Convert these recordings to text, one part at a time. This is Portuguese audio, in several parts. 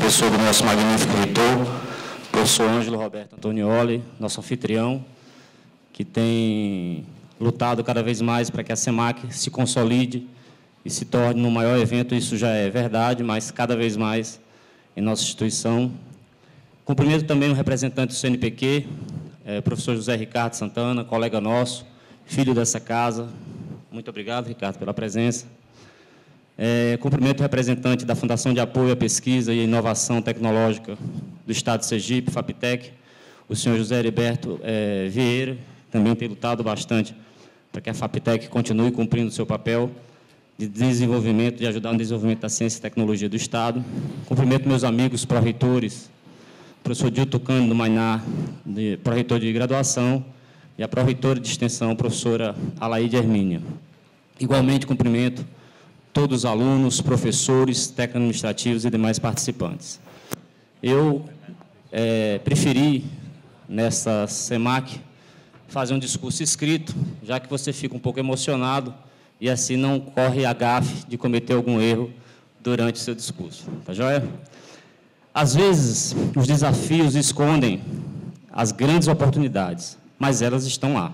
professor do nosso magnífico reitor, professor Ângelo Roberto Antonioli, nosso anfitrião, que tem lutado cada vez mais para que a SEMAC se consolide e se torne no maior evento. Isso já é verdade, mas cada vez mais em nossa instituição. Cumprimento também o representante do CNPq, professor José Ricardo Santana, colega nosso, filho dessa casa. Muito obrigado, Ricardo, pela presença. Cumprimento o representante da Fundação de Apoio à Pesquisa e Inovação Tecnológica do Estado de Sergipe, FAPTEC, o senhor José Heriberto Vieira, também tem lutado bastante para que a FAPTEC continue cumprindo o seu papel de desenvolvimento, de ajudar no desenvolvimento da ciência e tecnologia do Estado. Cumprimento meus amigos pró-reitores, o professor Dilton Cândido Mainá, pró-reitor de graduação, e a pró-reitora de extensão, professora Alaide Hermínia. Igualmente, cumprimento todos os alunos, professores, técnicos administrativos e demais participantes. Eu preferi, nessa SEMAC, fazer um discurso escrito, já que você fica um pouco emocionado e assim não corre a gafe de cometer algum erro durante o seu discurso. Tá joia? Às vezes, os desafios escondem as grandes oportunidades, mas elas estão lá.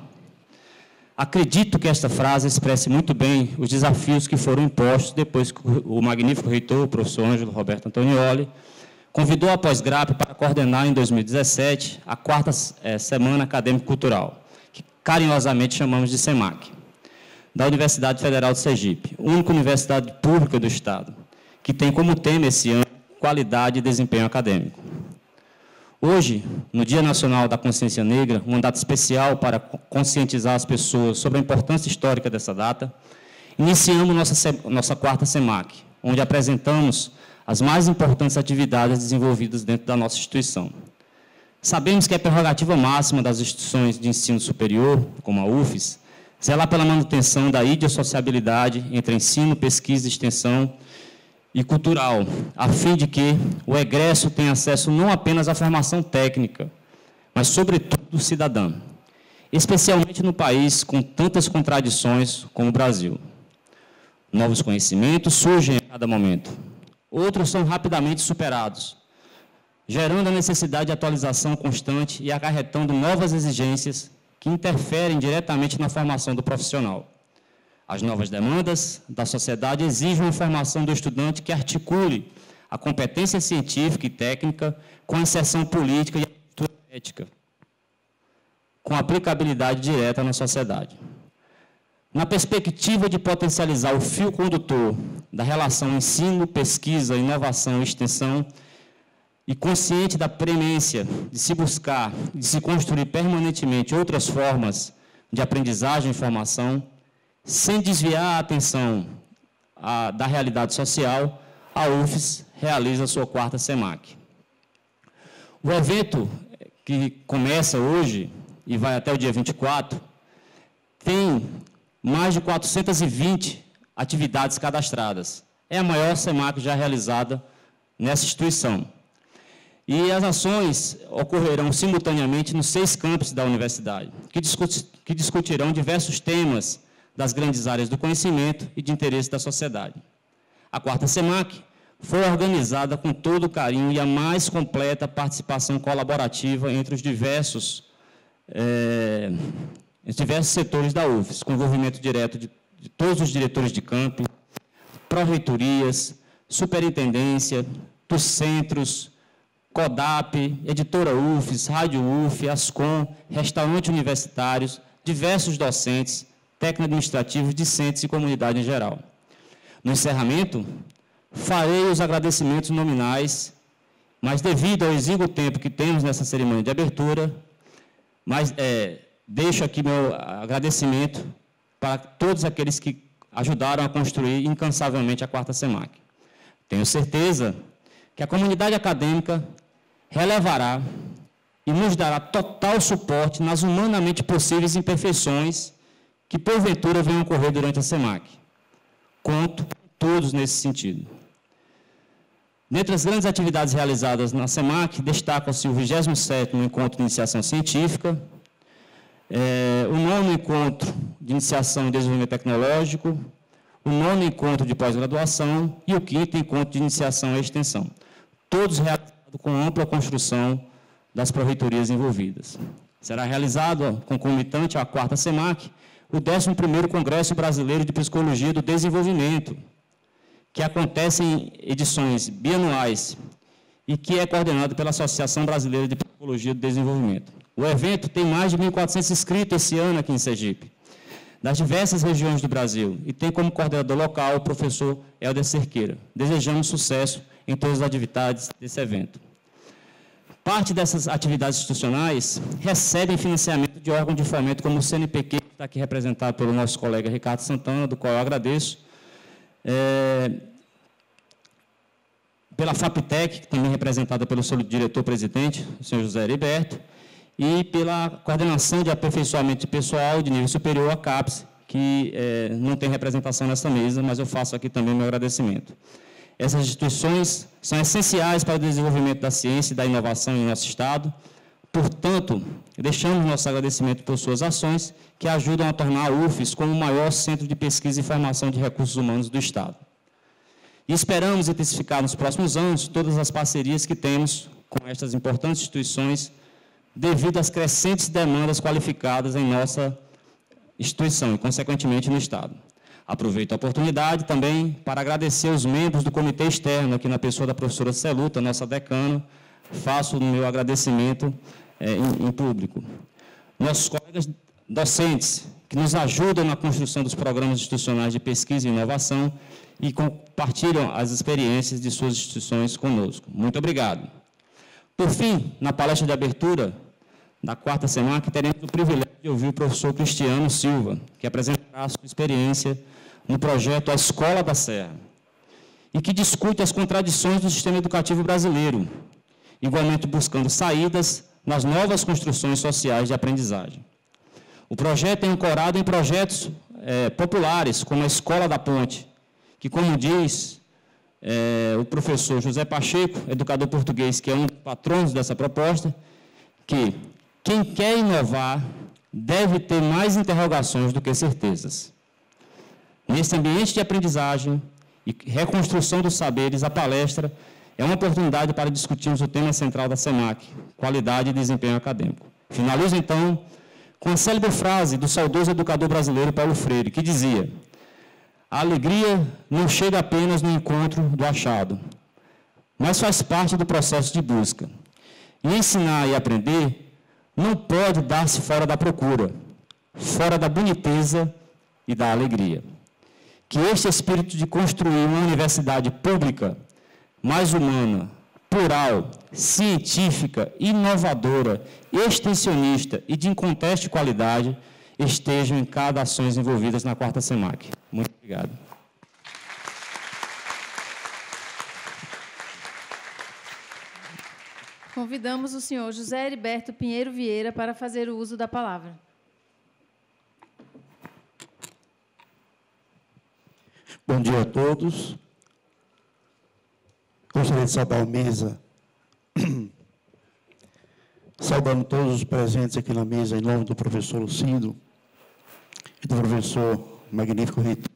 Acredito que esta frase expresse muito bem os desafios que foram impostos depois que o magnífico reitor, o professor Ângelo Roberto Antonioli, convidou a Pós-Grap para coordenar, em 2017, a 4ª Semana Acadêmico-Cultural, que carinhosamente chamamos de SEMAC, da Universidade Federal de Sergipe, única universidade pública do Estado, que tem como tema esse ano qualidade e desempenho acadêmico. Hoje, no Dia Nacional da Consciência Negra, uma data especial para conscientizar as pessoas sobre a importância histórica dessa data, iniciamos nossa 4ª SEMAC, onde apresentamos as mais importantes atividades desenvolvidas dentro da nossa instituição. Sabemos que é prerrogativa máxima das instituições de ensino superior, como a UFES, zelar pela manutenção da sociabilidade entre ensino, pesquisa, extensão e cultural, a fim de que o egresso tenha acesso não apenas à formação técnica, mas, sobretudo, cidadã, especialmente no país com tantas contradições como o Brasil. Novos conhecimentos surgem a cada momento, outros são rapidamente superados, gerando a necessidade de atualização constante e acarretando novas exigências que interferem diretamente na formação do profissional. As novas demandas da sociedade exigem uma formação do estudante que articule a competência científica e técnica com a inserção política e a cultura ética, com aplicabilidade direta na sociedade. Na perspectiva de potencializar o fio condutor da relação ensino, pesquisa, inovação e extensão, e consciente da premência de se buscar, de se construir permanentemente outras formas de aprendizagem e formação, sem desviar a atenção da realidade social, a UFES realiza a sua 4ª SEMAC. O evento, que começa hoje e vai até o dia 24, tem mais de 420 atividades cadastradas. É a maior SEMAC já realizada nessa instituição. E as ações ocorrerão simultaneamente nos 6 campos da universidade, que discutirão diversos temas das grandes áreas do conhecimento e de interesse da sociedade. A 4ª SEMAC foi organizada com todo o carinho e a mais completa participação colaborativa entre os diversos setores da UFES, com envolvimento direto de todos os diretores de campo, pró-reitorias, superintendência, dos centros, CODAP, Editora UFES, Rádio UF, ASCOM, restaurantes universitários, diversos docentes, técnicos administrativos, discentes e comunidade em geral. No encerramento, farei os agradecimentos nominais, mas devido ao exíguo tempo que temos nessa cerimônia de abertura, deixo aqui meu agradecimento para todos aqueles que ajudaram a construir incansavelmente a 4ª SEMAC. Tenho certeza que a comunidade acadêmica relevará e nos dará total suporte nas humanamente possíveis imperfeições que, porventura, venham ocorrer durante a SEMAC. Conto com todos nesse sentido. Dentre as grandes atividades realizadas na SEMAC, destacam-se o 27º Encontro de Iniciação Científica, o 9º Encontro de Iniciação e Desenvolvimento Tecnológico, o 9º Encontro de Pós-Graduação e o 5º Encontro de Iniciação e Extensão. todos realizados com ampla construção das pró-reitorias envolvidas. Será realizado, concomitante à 4ª SEMAC, o 11º Congresso Brasileiro de Psicologia do Desenvolvimento, que acontece em edições bianuais e que é coordenado pela Associação Brasileira de Psicologia do Desenvolvimento. O evento tem mais de 1.400 inscritos esse ano aqui em Sergipe, das diversas regiões do Brasil, e tem como coordenador local o professor Helder Cerqueira. Desejamos sucesso em todas as atividades desse evento. Parte dessas atividades institucionais recebem financiamento de órgãos de fomento, como o CNPq, que está aqui representado pelo nosso colega Ricardo Santana, do qual eu agradeço, pela FAPTEC, também representada pelo seu diretor-presidente, o senhor José Heriberto, e pela Coordenação de Aperfeiçoamento de Pessoal de Nível Superior, a CAPES, que não tem representação nesta mesa, mas eu faço aqui também o meu agradecimento. Essas instituições são essenciais para o desenvolvimento da ciência e da inovação em nosso Estado. Portanto, deixamos nosso agradecimento por suas ações, que ajudam a tornar a UFES como o maior centro de pesquisa e formação de recursos humanos do Estado. E esperamos intensificar nos próximos anos todas as parcerias que temos com estas importantes instituições, devido às crescentes demandas qualificadas em nossa instituição e, consequentemente, no Estado. Aproveito a oportunidade também para agradecer os membros do comitê externo, aqui na pessoa da professora Celuta, nossa decana. Faço o meu agradecimento em público. Nossos colegas docentes, que nos ajudam na construção dos programas institucionais de pesquisa e inovação e compartilham as experiências de suas instituições conosco. Muito obrigado. Por fim, na palestra de abertura da 4ª SEMAC, teremos o privilégio de ouvir o professor Cristiano Silva, que apresentará a sua experiência no projeto A Escola da Serra, e que discute as contradições do sistema educativo brasileiro, igualmente buscando saídas nas novas construções sociais de aprendizagem. O projeto é ancorado em projetos populares, como a Escola da Ponte, que, como diz o professor José Pacheco, educador português, que é um dos patronos dessa proposta, que quem quer inovar deve ter mais interrogações do que certezas. Nesse ambiente de aprendizagem e reconstrução dos saberes, a palestra é uma oportunidade para discutirmos o tema central da SEMAC, qualidade e desempenho acadêmico. Finalizo, então, com a célebre frase do saudoso educador brasileiro Paulo Freire, que dizia: a alegria não chega apenas no encontro do achado, mas faz parte do processo de busca. E ensinar e aprender não pode dar-se fora da procura, fora da boniteza e da alegria. Que este espírito de construir uma universidade pública, mais humana, plural, científica, inovadora, extensionista e de inconteste qualidade, estejam em cada ações envolvidas na 4ª SEMAC. Muito obrigado. Convidamos o senhor José Heriberto Pinheiro Vieira para fazer o uso da palavra. Bom dia a todos. Gostaria de saudar a mesa, saudando todos os presentes aqui na mesa, em nome do professor Lucindo e do professor magnífico Rito.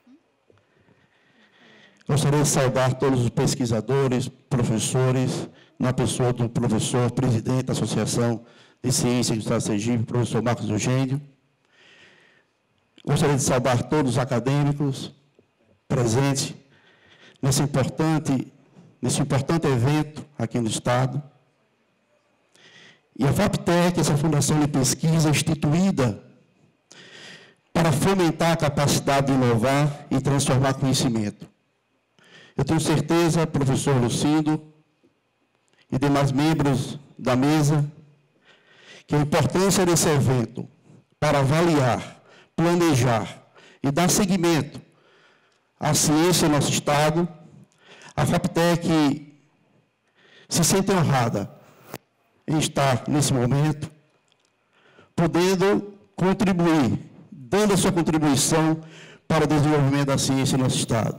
Gostaria de saudar todos os pesquisadores, professores, na pessoa do professor, presidente da Associação de Ciências do Estado de Sergipe, professor Marcos Eugênio. Gostaria de saudar todos os acadêmicos presentes nesse importante evento aqui no Estado. E a FAPTEC, essa fundação de pesquisa instituída para fomentar a capacidade de inovar e transformar conhecimento. Eu tenho certeza, professor Lucindo e demais membros da mesa, que a importância desse evento para avaliar, planejar e dar seguimento à ciência no nosso Estado, a FAPTEC se sente honrada em estar nesse momento, podendo contribuir, dando a sua contribuição para o desenvolvimento da ciência no nosso Estado.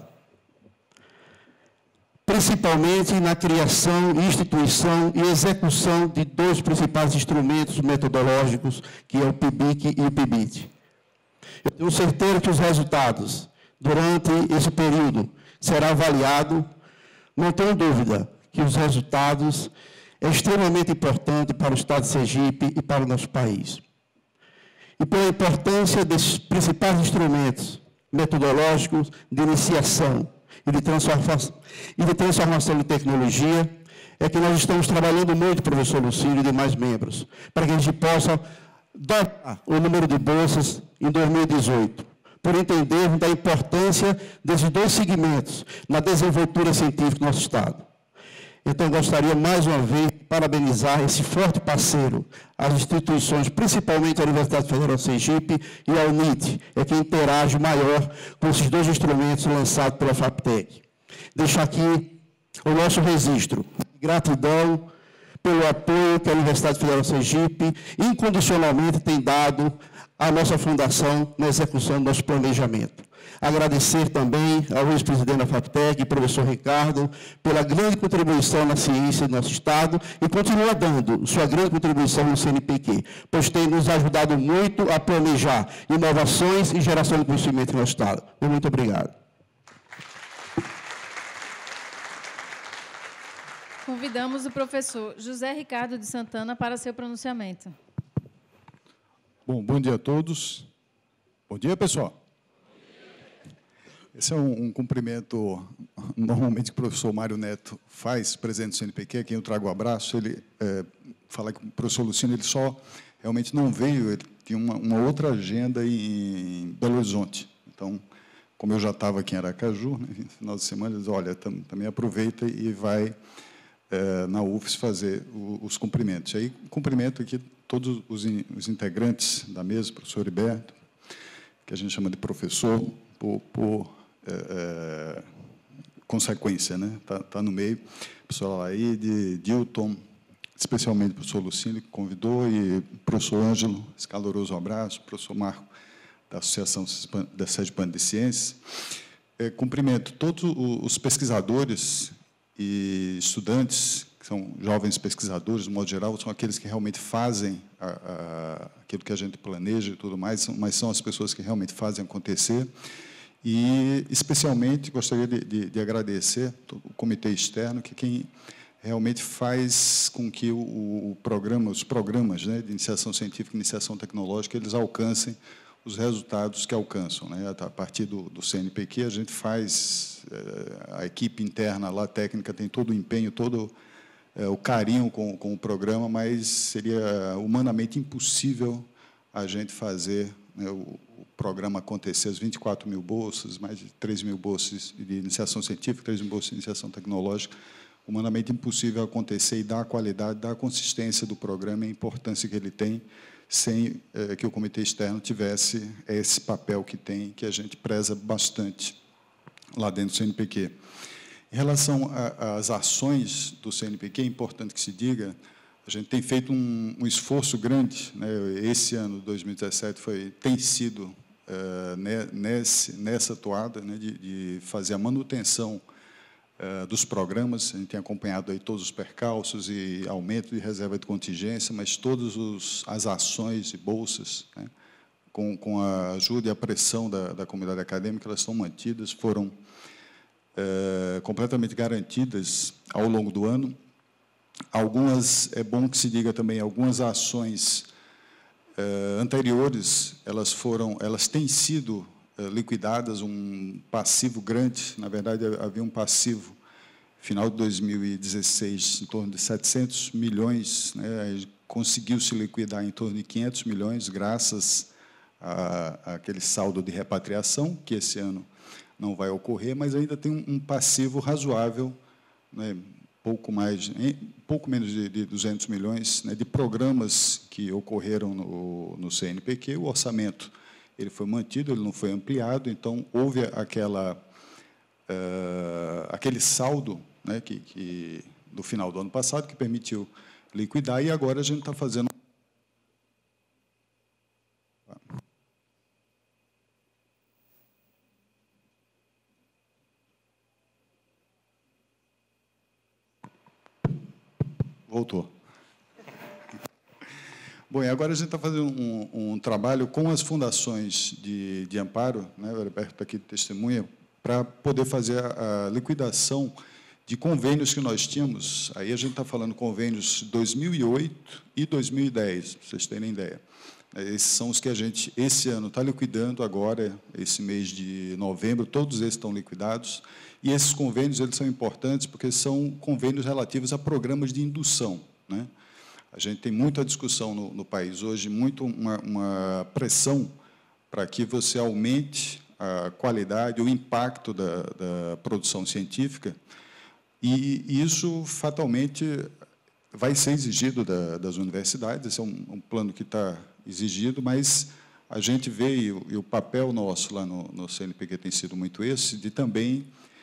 Principalmente na criação, instituição e execução de dois principais instrumentos metodológicos, que é o PIBIC e o PIBIT. Eu tenho certeza que os resultados, durante esse período, serão avaliados. Não tenho dúvida que os resultados é extremamente importante para o Estado de Sergipe e para o nosso país. E pela importância desses principais instrumentos metodológicos de iniciação e de transformação de tecnologia, é que nós estamos trabalhando muito, professor Lucílio e demais membros, para que a gente possa dobrar o número de bolsas em 2018, por entendermos da importância desses dois segmentos na desenvoltura científica do nosso Estado. Então, gostaria, mais uma vez, de parabenizar esse forte parceiro, as instituições, principalmente a Universidade Federal de Sergipe e a UNIT, é quem interage maior com esses dois instrumentos lançados pela FAPTEC. Deixo aqui o nosso registro. Gratidão pelo apoio que a Universidade Federal de Sergipe incondicionalmente tem dado à nossa fundação na execução do nosso planejamento. Agradecer também ao ex-presidente da FAPTEC, professor Ricardo, pela grande contribuição na ciência do nosso Estado e continua dando sua grande contribuição no CNPq, pois tem nos ajudado muito a planejar inovações e geração de conhecimento no nosso Estado. Muito obrigado. Convidamos o professor José Ricardo de Santana para seu pronunciamento. Bom dia a todos. Bom dia, pessoal. Esse é um cumprimento, normalmente, que o professor Mário Neto faz, presidente do CNPq, a quem eu trago o abraço. Ele fala que o professor Luciano ele só realmente não veio, ele tinha uma outra agenda em Belo Horizonte. Então, como eu já estava aqui em Aracaju, né, no final de semana, ele diz, olha, também aproveita e vai na UFES fazer os cumprimentos. E aí, cumprimento aqui todos os integrantes da mesa, o professor Heriberto, que a gente chama de professor, por consequência, né? Tá no meio. O professor Alaide, Dilton, especialmente o professor Lucílio, que convidou, e o professor Ângelo, esse caloroso abraço, o professor Marco, da Associação da Sergipana de Ciências. Cumprimento todos os pesquisadores e estudantes, que são jovens pesquisadores, no modo geral, são aqueles que realmente fazem aquilo que a gente planeja e tudo mais, mas são as pessoas que realmente fazem acontecer. E, especialmente, gostaria de agradecer o comitê externo, que quem realmente faz com que os programas, né, de iniciação científica e iniciação tecnológica, eles alcancem os resultados que alcançam, né? A partir do CNPq, a gente faz, a equipe interna lá, técnica, tem todo o empenho, todo o carinho com o programa, mas seria humanamente impossível a gente fazer, né, o programa acontecer, as 24 mil bolsas, mais de 3 mil bolsas de iniciação científica, 3 mil bolsas de iniciação tecnológica, humanamente impossível acontecer e dar a qualidade, dar a consistência do programa e a importância que ele tem, sem que o comitê externo tivesse esse papel que tem, que a gente preza bastante lá dentro do CNPq. Em relação às ações do CNPq, é importante que se diga, a gente tem feito um esforço grande, né? Esse ano, 2017, tem sido nessa toada, né, de fazer a manutenção dos programas. A gente tem acompanhado aí todos os percalços e aumento de reserva de contingência, mas todas as ações e bolsas, né, com a ajuda e a pressão da comunidade acadêmica, elas estão mantidas, foram completamente garantidas ao longo do ano. Algumas, é bom que se diga também, algumas ações anteriores, elas têm sido liquidadas, um passivo grande, na verdade, havia um passivo, final de 2016, em torno de 700 milhões, né, conseguiu se liquidar em torno de 500 milhões, graças àquele saldo de repatriação, que esse ano não vai ocorrer, mas ainda tem um passivo razoável, né, pouco menos de 200 milhões, né, de programas que ocorreram no CNPq. O orçamento ele foi mantido, ele não foi ampliado, então houve aquele saldo, né, que do final do ano passado, que permitiu liquidar, e agora a gente está fazendo... Voltou. Bom, e agora a gente está fazendo um trabalho com as fundações de amparo, né, o Roberto está aqui de testemunha, para poder fazer a liquidação de convênios que nós tínhamos, aí a gente está falando convênios 2008 e 2010, para vocês terem ideia. Esses são os que a gente, esse ano, está liquidando agora, esse mês de novembro, todos esses estão liquidados, e esses convênios eles são importantes porque são convênios relativos a programas de indução, né? A gente tem muita discussão no país hoje, muito uma pressão para que você aumente a qualidade, o impacto da produção científica, e isso, fatalmente, vai ser exigido das universidades. Esse é um plano que está exigido, mas a gente vê, e o papel nosso lá no CNPq tem sido muito esse, de também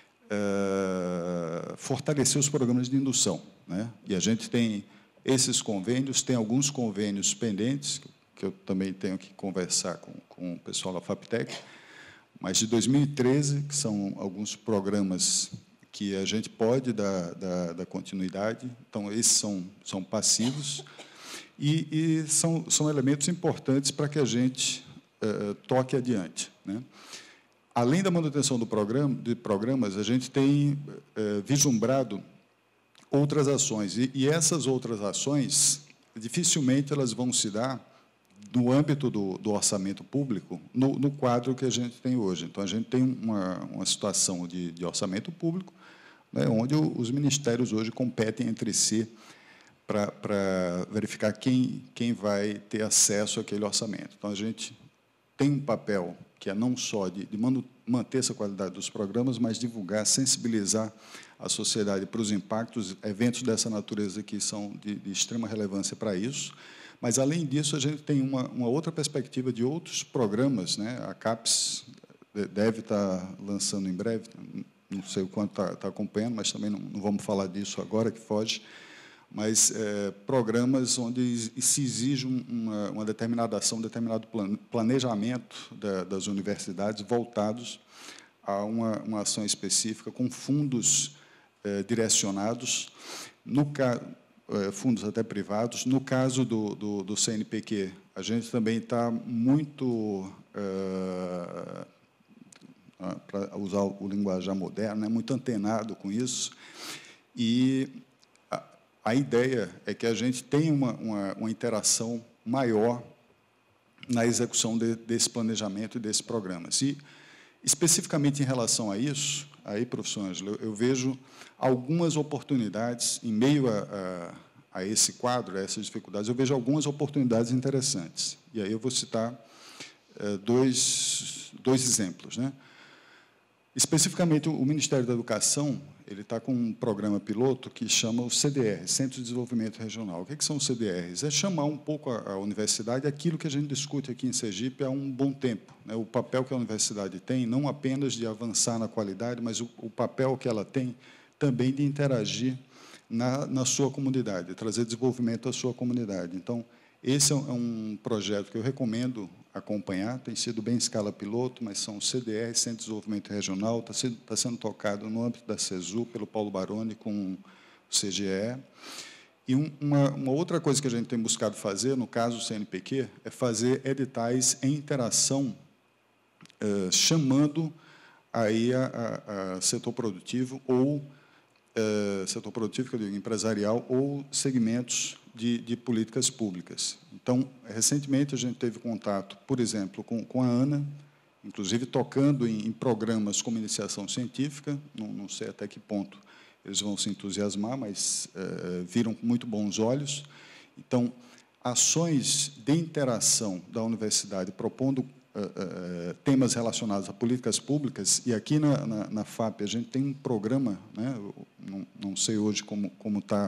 fortalecer os programas de indução, né? E a gente tem esses convênios, tem alguns convênios pendentes, que eu também tenho que conversar com o pessoal da FAPTEC, mas de 2013, que são alguns programas que a gente pode dar continuidade. Então, esses são passivos e são elementos importantes para que a gente toque adiante, né? Além da manutenção de programas, a gente tem vislumbrado outras ações. E essas outras ações, dificilmente elas vão se dar no âmbito do orçamento público, no quadro que a gente tem hoje. Então, a gente tem uma situação de orçamento público, né, onde os ministérios hoje competem entre si para verificar quem vai ter acesso àquele orçamento. Então, a gente tem um papel que é não só de manter essa qualidade dos programas, mas divulgar, sensibilizar a sociedade para os impactos, eventos dessa natureza que são de extrema relevância para isso. Mas, além disso, a gente tem uma outra perspectiva de outros programas, né? A CAPES deve estar lançando em breve, não sei o quanto está acompanhando, mas também não vamos falar disso agora, que foge, mas programas onde se exige uma determinada ação, um determinado planejamento das universidades voltados a uma ação específica, com fundos direcionados, fundos até privados. No caso do CNPq, a gente também está muito, para usar o linguajar moderno, né, muito antenado com isso, e a ideia é que a gente tenha uma interação maior na execução desse planejamento e desses programas. E, especificamente em relação a isso, aí, professor Ângelo, eu vejo algumas oportunidades, em meio a esse quadro, a essas dificuldades, eu vejo algumas oportunidades interessantes. E aí eu vou citar dois exemplos, né? Especificamente, o Ministério da Educação ele está com um programa piloto que chama o CDR, Centro de Desenvolvimento Regional. O que são os CDRs? É chamar um pouco a universidade aquilo que a gente discute aqui em Sergipe há um bom tempo, né? O papel que a universidade tem, não apenas de avançar na qualidade, mas o papel que ela tem também de interagir na sua comunidade, trazer desenvolvimento à sua comunidade. Então, esse é um projeto que eu recomendo acompanhar, tem sido bem em escala piloto, mas são CDR, Centro de Desenvolvimento Regional, está sendo tocado no âmbito da CESU, pelo Paulo Baroni, com o CGE. E uma outra coisa que a gente tem buscado fazer, no caso do CNPq, é fazer editais em interação, chamando aí a setor produtivo, ou setor produtivo, que eu digo, empresarial, ou segmentos de políticas públicas. Então, recentemente, a gente teve contato, por exemplo, com a ANA, inclusive tocando em programas como iniciação científica, não sei até que ponto eles vão se entusiasmar, mas viram com muito bons olhos. Então, ações de interação da universidade propondo temas relacionados a políticas públicas, e aqui na FAP a gente tem um programa, né, não sei hoje como está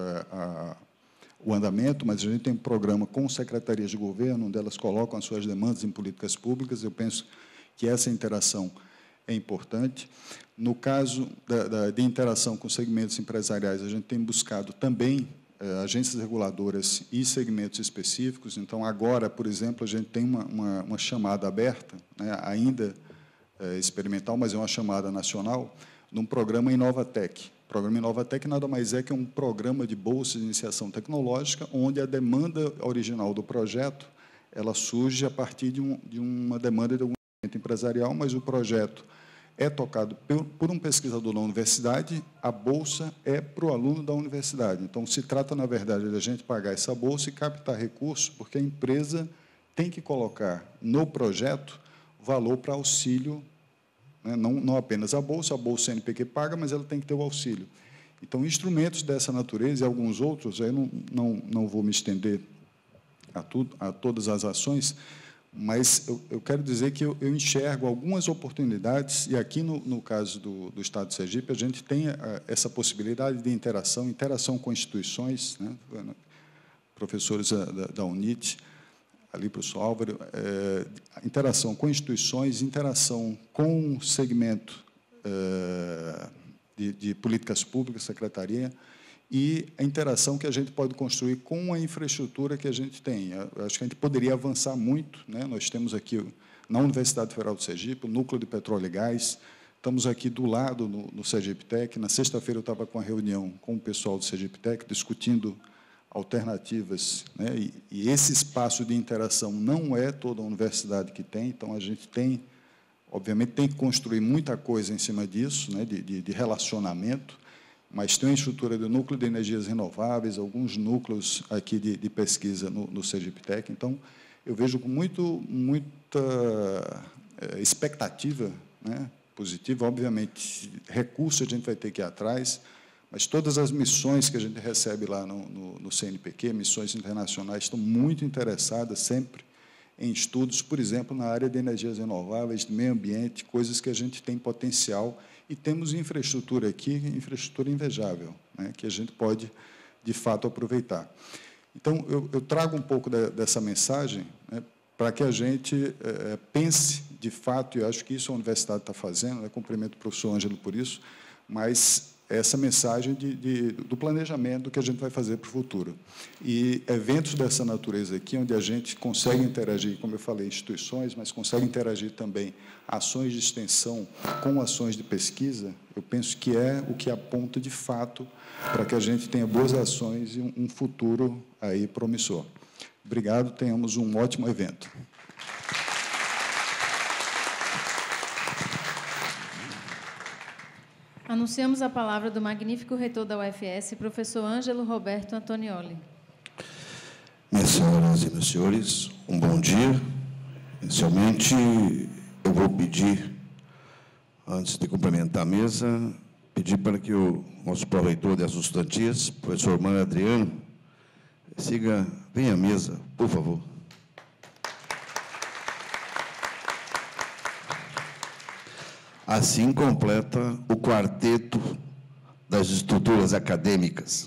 o andamento, mas a gente tem um programa com secretarias de governo, onde elas colocam as suas demandas em políticas públicas. Eu penso que essa interação é importante. No caso de interação com segmentos empresariais, a gente tem buscado também agências reguladoras e segmentos específicos. Então, agora, por exemplo, a gente tem uma chamada aberta, né, ainda experimental, mas é uma chamada nacional, num programa Inovatec. O programa Inovatec nada mais é que um programa de bolsa de iniciação tecnológica, onde a demanda original do projeto ela surge a partir de uma demanda de algum segmento empresarial, mas o projeto é tocado por um pesquisador da universidade, a bolsa é para o aluno da universidade. Então, se trata, na verdade, de a gente pagar essa bolsa e captar recursos, porque a empresa tem que colocar no projeto valor para auxílio, né? Não apenas a bolsa CNPq paga, mas ela tem que ter o auxílio. Então, instrumentos dessa natureza e alguns outros, aí não vou me estender a todas as ações, mas eu quero dizer que eu enxergo algumas oportunidades, e aqui, no caso do Estado de Sergipe, a gente tem essa possibilidade de interação com instituições, né? Professores da UNIT, ali para o professor Álvaro, interação com instituições, interação com o segmento de políticas públicas, secretaria, e a interação que a gente pode construir com a infraestrutura que a gente tem. Eu acho que a gente poderia avançar muito, né? Nós temos aqui, na Universidade Federal do Sergipe, o Núcleo de Petróleo e Gás, estamos aqui do lado, no Sergipe Tech. Na sexta-feira, eu estava com a reunião com o pessoal do Sergipe Tech, discutindo alternativas, né? E esse espaço de interação não é toda a universidade que tem, então a gente tem, obviamente, tem que construir muita coisa em cima disso, né? de relacionamento, mas tem uma estrutura do núcleo de energias renováveis, alguns núcleos aqui de pesquisa no Sergipe Tech. Então, eu vejo com muita expectativa, né, positiva. Obviamente, recursos a gente vai ter que ir atrás, mas todas as missões que a gente recebe lá no CNPq, missões internacionais, estão muito interessadas sempre em estudos, por exemplo, na área de energias renováveis, de meio ambiente, coisas que a gente tem potencial. E temos infraestrutura aqui, infraestrutura invejável, né, que a gente pode, de fato, aproveitar. Então, eu trago um pouco dessa mensagem, né, para que a gente pense, de fato, e acho que isso a universidade está fazendo, né, cumprimento o professor Ângelo por isso, mas essa mensagem do planejamento que a gente vai fazer para o futuro. E eventos dessa natureza aqui, onde a gente consegue interagir, como eu falei, instituições, mas consegue interagir também ações de extensão com ações de pesquisa, eu penso que é o que aponta, de fato, para que a gente tenha boas ações e um futuro aí promissor. Obrigado, tenhamos um ótimo evento. Anunciamos a palavra do magnífico reitor da UFS, professor Ângelo Roberto Antonioli. Minhas senhoras e meus senhores, um bom dia. Inicialmente, eu vou pedir, antes de cumprimentar a mesa, pedir para que o nosso pró-reitor de Assustantias, professor Mário Adriano, venha à mesa, por favor. Assim completa o quarteto das estruturas acadêmicas.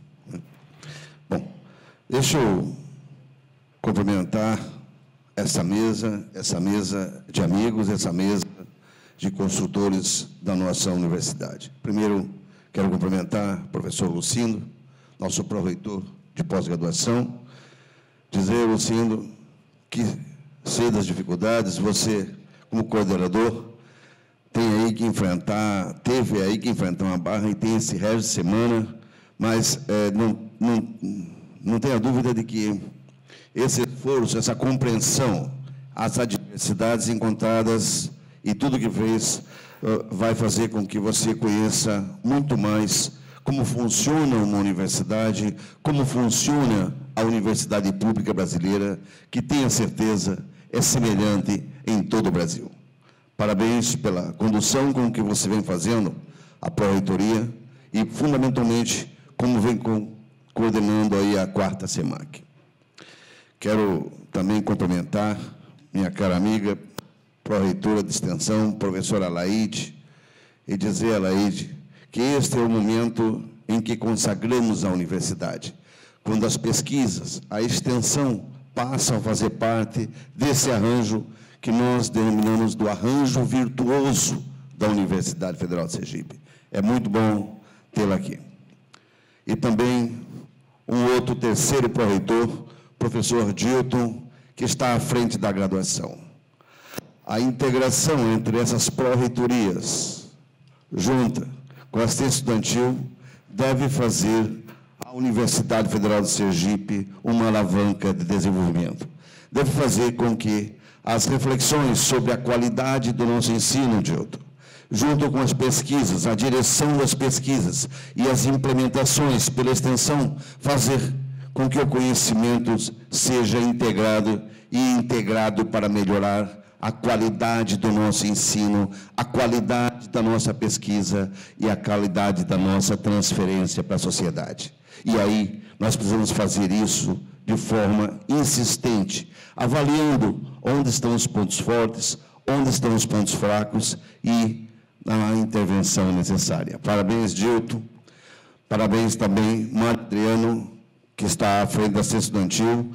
Bom, deixa eu cumprimentar essa mesa de amigos, essa mesa de construtores da nossa universidade. Primeiro, quero cumprimentar o professor Lucindo, nosso pró-reitor de pós-graduação, dizer, Lucindo, que sei das dificuldades, você, como coordenador, teve aí que enfrentar uma barra e tem esse resto de semana, mas não tenha dúvida de que esse esforço, essa compreensão, as adversidades encontradas e tudo que fez vai fazer com que você conheça muito mais como funciona uma universidade, como funciona a universidade pública brasileira, que, tenha certeza, é semelhante em todo o Brasil. Parabéns pela condução com que você vem fazendo a pró-reitoria e, fundamentalmente, como vem coordenando aí a 4ª CEMAC. Quero também cumprimentar minha cara amiga, pró-reitora de extensão, professora Laide, e dizer a Laide que este é o momento em que consagramos a universidade, quando as pesquisas, a extensão, passam a fazer parte desse arranjo que nós denominamos do arranjo virtuoso da Universidade Federal de Sergipe. É muito bom tê-la aqui. E também um outro terceiro pró-reitor, professor Dilton, que está à frente da graduação. A integração entre essas pró-reitorias, junta com a assistência estudantil, deve fazer a Universidade Federal de Sergipe uma alavanca de desenvolvimento. Deve fazer com que as reflexões sobre a qualidade do nosso ensino, Dilton, junto com as pesquisas, a direção das pesquisas e as implementações pela extensão, fazer com que o conhecimento seja integrado para melhorar a qualidade do nosso ensino, a qualidade da nossa pesquisa e a qualidade da nossa transferência para a sociedade. E aí, nós precisamos fazer isso de forma insistente, avaliando onde estão os pontos fortes, onde estão os pontos fracos e a intervenção necessária. Parabéns, Dilton. Parabéns também, Mário Adriano, que está à frente da Assistência Estudantil,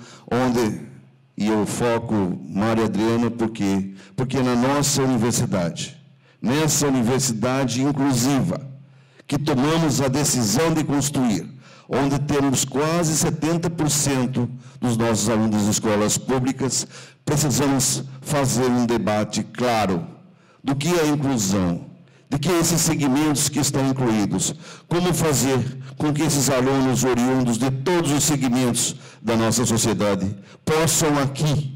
e eu foco Mário Adriano, porque na nossa universidade, nessa universidade inclusiva, que tomamos a decisão de construir, onde temos quase 70% dos nossos alunos de escolas públicas, precisamos fazer um debate claro do que é a inclusão, de que esses segmentos que estão incluídos, como fazer com que esses alunos oriundos de todos os segmentos da nossa sociedade possam aqui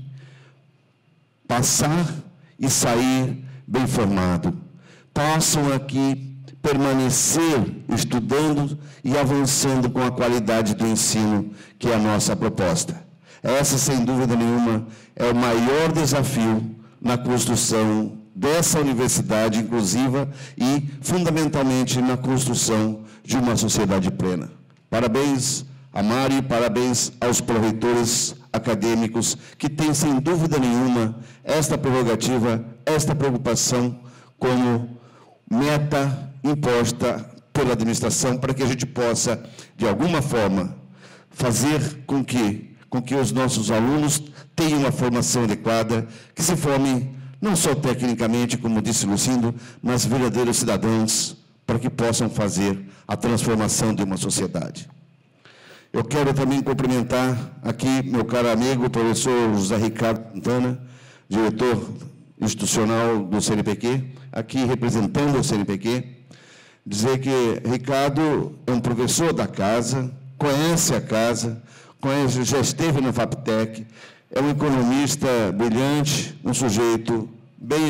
passar e sair bem formado, possam aqui permanecer estudando e avançando com a qualidade do ensino, que é a nossa proposta. Essa, sem dúvida nenhuma, é o maior desafio na construção dessa universidade inclusiva e, fundamentalmente, na construção de uma sociedade plena. Parabéns a Mari, parabéns aos pró-reitores acadêmicos que têm, sem dúvida nenhuma, esta prerrogativa, esta preocupação como meta imposta pela administração para que a gente possa, de alguma forma, fazer com que os nossos alunos tenham uma formação adequada, que se formem não só tecnicamente, como disse Lucindo, mas verdadeiros cidadãos, para que possam fazer a transformação de uma sociedade. Eu quero também cumprimentar aqui meu caro amigo, o professor José Ricardo Santana, diretor institucional do CNPq, aqui representando o CNPq, dizer que Ricardo é um professor da casa, conhece a casa, já esteve na FAPTEC, é um economista brilhante, um sujeito bem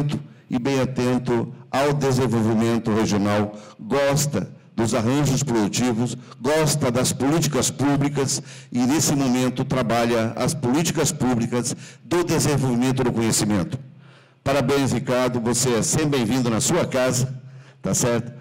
atento ao desenvolvimento regional, gosta dos arranjos produtivos, gosta das políticas públicas e, nesse momento, trabalha as políticas públicas do desenvolvimento do conhecimento. Parabéns, Ricardo, você é sempre bem-vindo na sua casa, tá certo?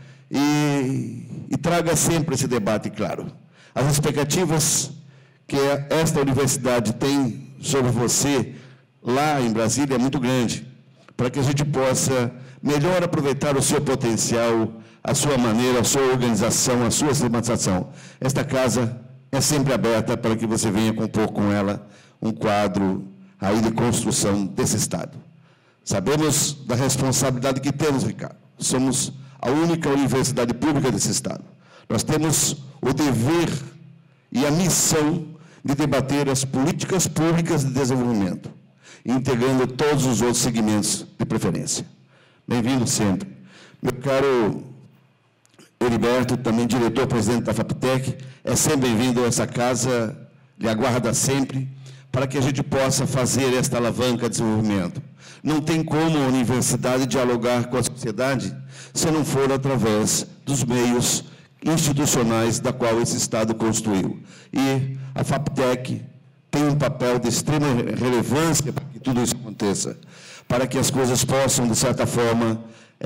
E traga sempre esse debate claro. As expectativas que esta universidade tem sobre você, lá em Brasília, é muito grande, para que a gente possa melhor aproveitar o seu potencial, a sua maneira, a sua organização, a sua sistematização. Esta casa é sempre aberta para que você venha compor com ela um quadro aí de construção desse Estado. Sabemos da responsabilidade que temos, Ricardo. Somos a única universidade pública desse Estado. Nós temos o dever e a missão de debater as políticas públicas de desenvolvimento, integrando todos os outros segmentos de preferência. Bem-vindo sempre. Meu caro Heriberto, também diretor-presidente da FAPTEC, é sempre bem-vindo a essa casa, lhe aguarda sempre, para que a gente possa fazer esta alavanca de desenvolvimento. Não tem como a universidade dialogar com a sociedade se não for através dos meios institucionais da qual esse Estado construiu. E a FAPTEC tem um papel de extrema relevância para que tudo isso aconteça, para que as coisas possam, de certa forma,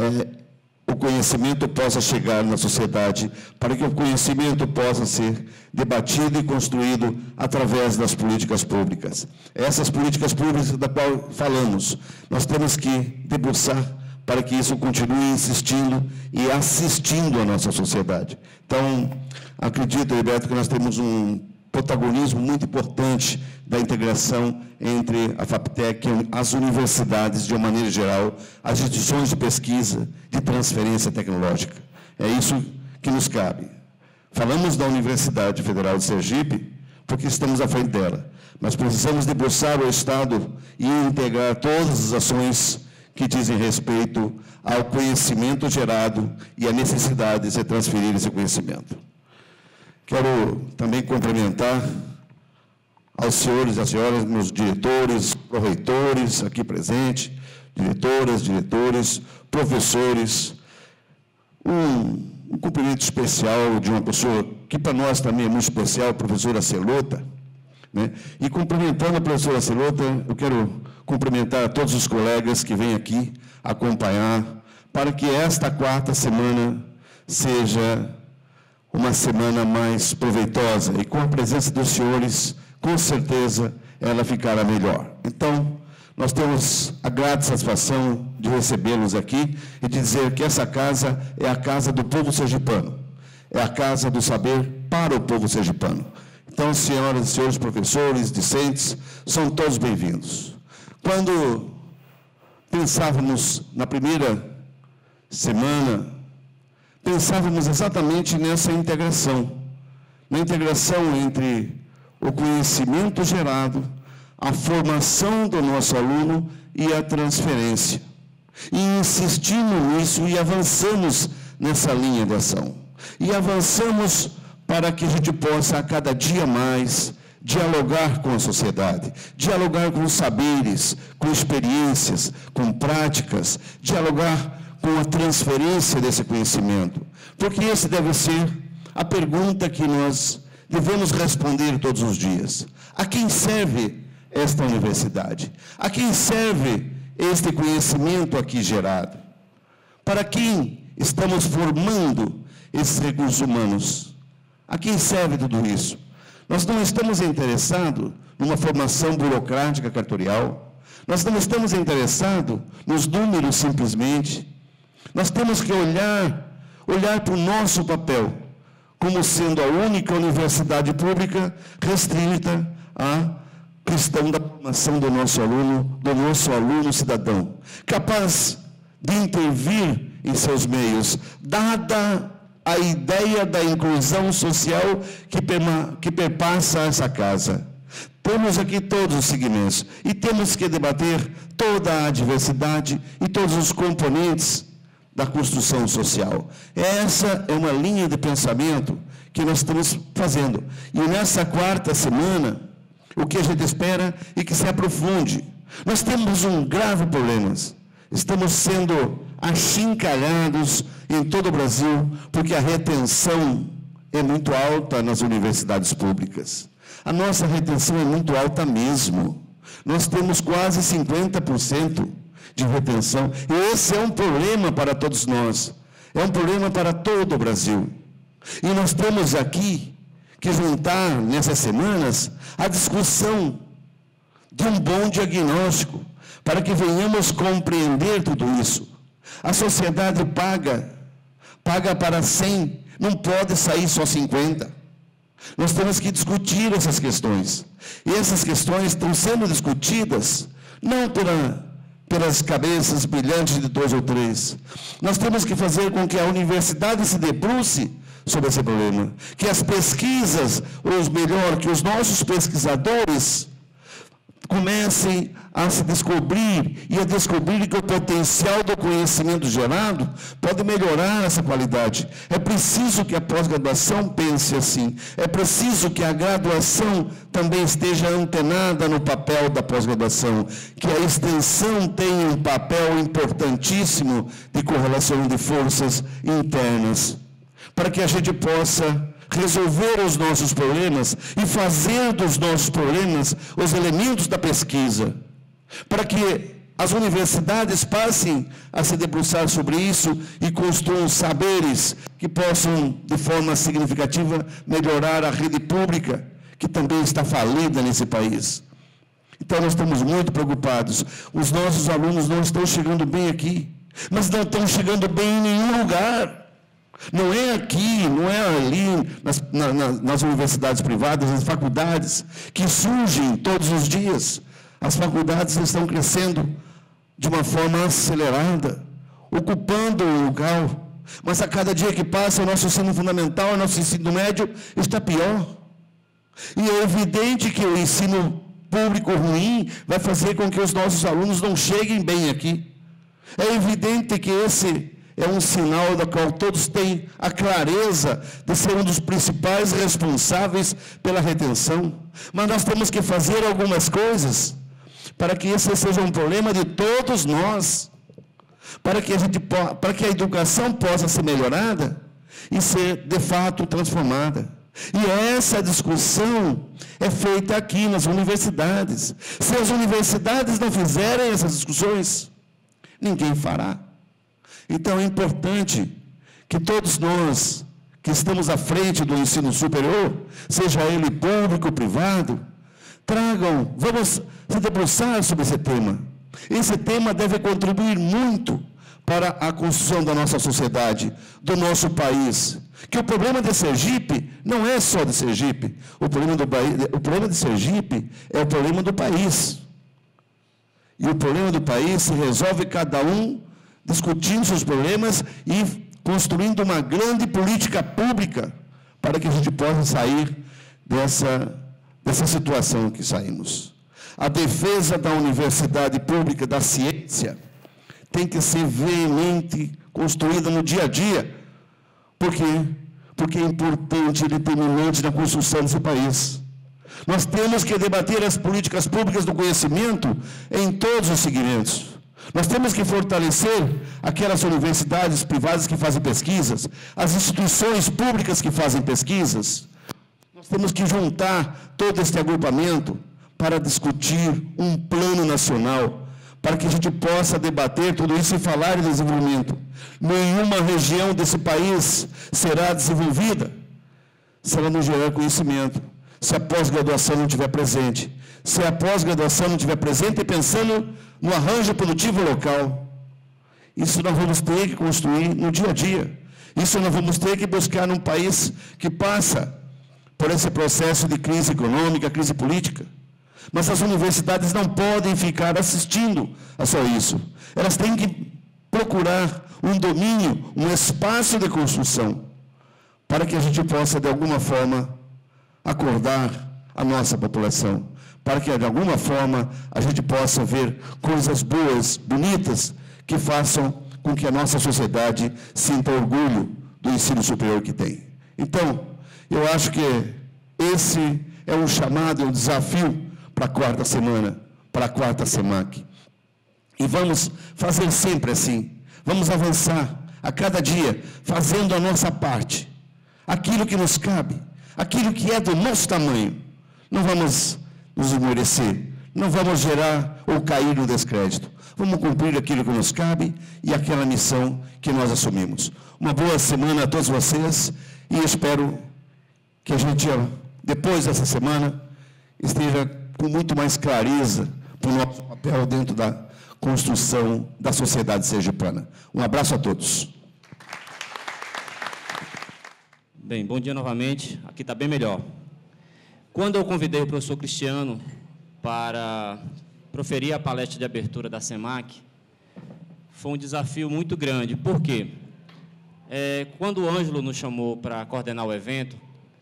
o conhecimento possa chegar na sociedade, para que o conhecimento possa ser debatido e construído através das políticas públicas. Essas políticas públicas da qual falamos, nós temos que debruçar para que isso continue insistindo e assistindo a nossa sociedade. Então, acredito, Heriberto, que nós temos um protagonismo muito importante da integração entre a FAPTEC, as universidades, de uma maneira geral, as instituições de pesquisa, de transferência tecnológica. É isso que nos cabe. Falamos da Universidade Federal de Sergipe porque estamos à frente dela, mas precisamos debruçar o Estado e integrar todas as ações que dizem respeito ao conhecimento gerado e à necessidade de se transferir esse conhecimento. Quero também cumprimentar aos senhores e às senhoras, meus diretores, pró-reitores aqui presentes, diretoras, diretores, professores, um cumprimento especial de uma pessoa que para nós também é muito especial, a professora Celota, né? E cumprimentando a professora Celota, eu quero cumprimentar a todos os colegas que vêm aqui acompanhar, para que esta quarta semana seja uma semana mais proveitosa, e com a presença dos senhores, com certeza, ela ficará melhor. Então, nós temos a grata satisfação de recebê-los aqui e de dizer que essa casa é a casa do povo sergipano, é a casa do saber para o povo sergipano. Então, senhoras e senhores professores, discentes, são todos bem-vindos. Quando pensávamos na primeira semana, pensávamos exatamente nessa integração, na integração entre o conhecimento gerado, a formação do nosso aluno e a transferência. E insistimos nisso e avançamos nessa linha de ação. E avançamos para que a gente possa, a cada dia mais, dialogar com a sociedade, dialogar com os saberes, com experiências, com práticas, dialogar com a transferência desse conhecimento. Porque essa deve ser a pergunta que nós devemos responder todos os dias. A quem serve esta universidade? A quem serve este conhecimento aqui gerado? Para quem estamos formando esses recursos humanos? A quem serve tudo isso? Nós não estamos interessados numa formação burocrática cartorial, nós não estamos interessados nos números simplesmente. Nós temos que olhar para o nosso papel como sendo a única universidade pública restrita à questão da formação do nosso aluno cidadão, capaz de intervir em seus meios, dada a ideia da inclusão social que perpassa essa casa. Temos aqui todos os segmentos e temos que debater toda a diversidade e todos os componentes da construção social. Essa é uma linha de pensamento que nós estamos fazendo. E nessa quarta semana, o que a gente espera é que se aprofunde. Nós temos um grave problema. Estamos sendo achincalhados em todo o Brasil, porque a retenção é muito alta nas universidades públicas. A nossa retenção é muito alta mesmo. Nós temos quase 50% de retenção. E esse é um problema para todos nós. É um problema para todo o Brasil. E nós temos aqui que juntar, nessas semanas, a discussão de um bom diagnóstico, para que venhamos compreender tudo isso. A sociedade paga para 100, não pode sair só 50. Nós temos que discutir essas questões. E essas questões estão sendo discutidas, não pelas cabeças brilhantes de 2 ou 3. Nós temos que fazer com que a universidade se debruce sobre esse problema, que as pesquisas, ou melhor, que os nossos pesquisadores comecem a se descobrir e a descobrir que o potencial do conhecimento gerado pode melhorar essa qualidade. É preciso que a pós-graduação pense assim. É preciso que a graduação também esteja antenada no papel da pós-graduação, que a extensão tenha um papel importantíssimo de correlação de forças internas, para que a gente possa resolver os nossos problemas e fazer dos nossos problemas os elementos da pesquisa, para que as universidades passem a se debruçar sobre isso e construam saberes que possam, de forma significativa, melhorar a rede pública, que também está falida nesse país. Então, nós estamos muito preocupados. Os nossos alunos não estão chegando bem aqui, mas não estão chegando bem em nenhum lugar. Não é aqui, não é ali, nas universidades privadas, nas faculdades, que surgem todos os dias. As faculdades estão crescendo de uma forma acelerada, ocupando o local. Mas a cada dia que passa, o nosso ensino fundamental, o nosso ensino médio está pior. E é evidente que o ensino público ruim vai fazer com que os nossos alunos não cheguem bem aqui. É evidente que esse é um sinal da qual todos têm a clareza de ser um dos principais responsáveis pela retenção. Mas nós temos que fazer algumas coisas para que esse seja um problema de todos nós. para que a educação possa ser melhorada e ser, de fato, transformada. E essa discussão é feita aqui nas universidades. Se as universidades não fizerem essas discussões, ninguém fará. Então é importante que todos nós que estamos à frente do ensino superior, seja ele público ou privado, vamos se debruçar sobre esse tema. Esse tema deve contribuir muito para a construção da nossa sociedade, do nosso país. Que o problema de Sergipe não é só de Sergipe. O problema de Sergipe é o problema do país. E o problema do país se resolve cada um discutindo seus problemas e construindo uma grande política pública para que a gente possa sair dessa situação que saímos. A defesa da universidade pública, da ciência, tem que ser veemente construída no dia a dia. Por quê? Porque é importante e determinante na construção desse país. Nós temos que debater as políticas públicas do conhecimento em todos os segmentos. Nós temos que fortalecer aquelas universidades privadas que fazem pesquisas, as instituições públicas que fazem pesquisas. Nós temos que juntar todo este agrupamento para discutir um plano nacional, para que a gente possa debater tudo isso e falar em desenvolvimento. Nenhuma região desse país será desenvolvida se ela não gerar conhecimento, se a pós-graduação não estiver presente. Se a pós-graduação não estiver presente e pensando no arranjo produtivo local. Isso nós vamos ter que construir no dia a dia. Isso nós vamos ter que buscar num país que passa por esse processo de crise econômica, crise política. Mas as universidades não podem ficar assistindo a só isso. Elas têm que procurar um domínio, um espaço de construção, para que a gente possa, de alguma forma, acordar a nossa população, para que, de alguma forma, a gente possa ver coisas boas, bonitas, que façam com que a nossa sociedade sinta orgulho do ensino superior que tem. Então, eu acho que esse é um chamado, é um desafio para a quarta semana, para a quarta SEMAC. E vamos fazer sempre assim. Vamos avançar a cada dia, fazendo a nossa parte. Aquilo que nos cabe, aquilo que é do nosso tamanho. Não vamos nos esmorecer, não vamos gerar ou cair no descrédito. Vamos cumprir aquilo que nos cabe e aquela missão que nós assumimos. Uma boa semana a todos vocês e espero que a gente, depois dessa semana, esteja com muito mais clareza para o nosso papel dentro da construção da sociedade sergipana. Um abraço a todos. Bem, bom dia novamente. Aqui está bem melhor. Quando eu convidei o professor Cristiano para proferir a palestra de abertura da SEMAC, foi um desafio muito grande. Por quê? Quando o Ângelo nos chamou para coordenar o evento,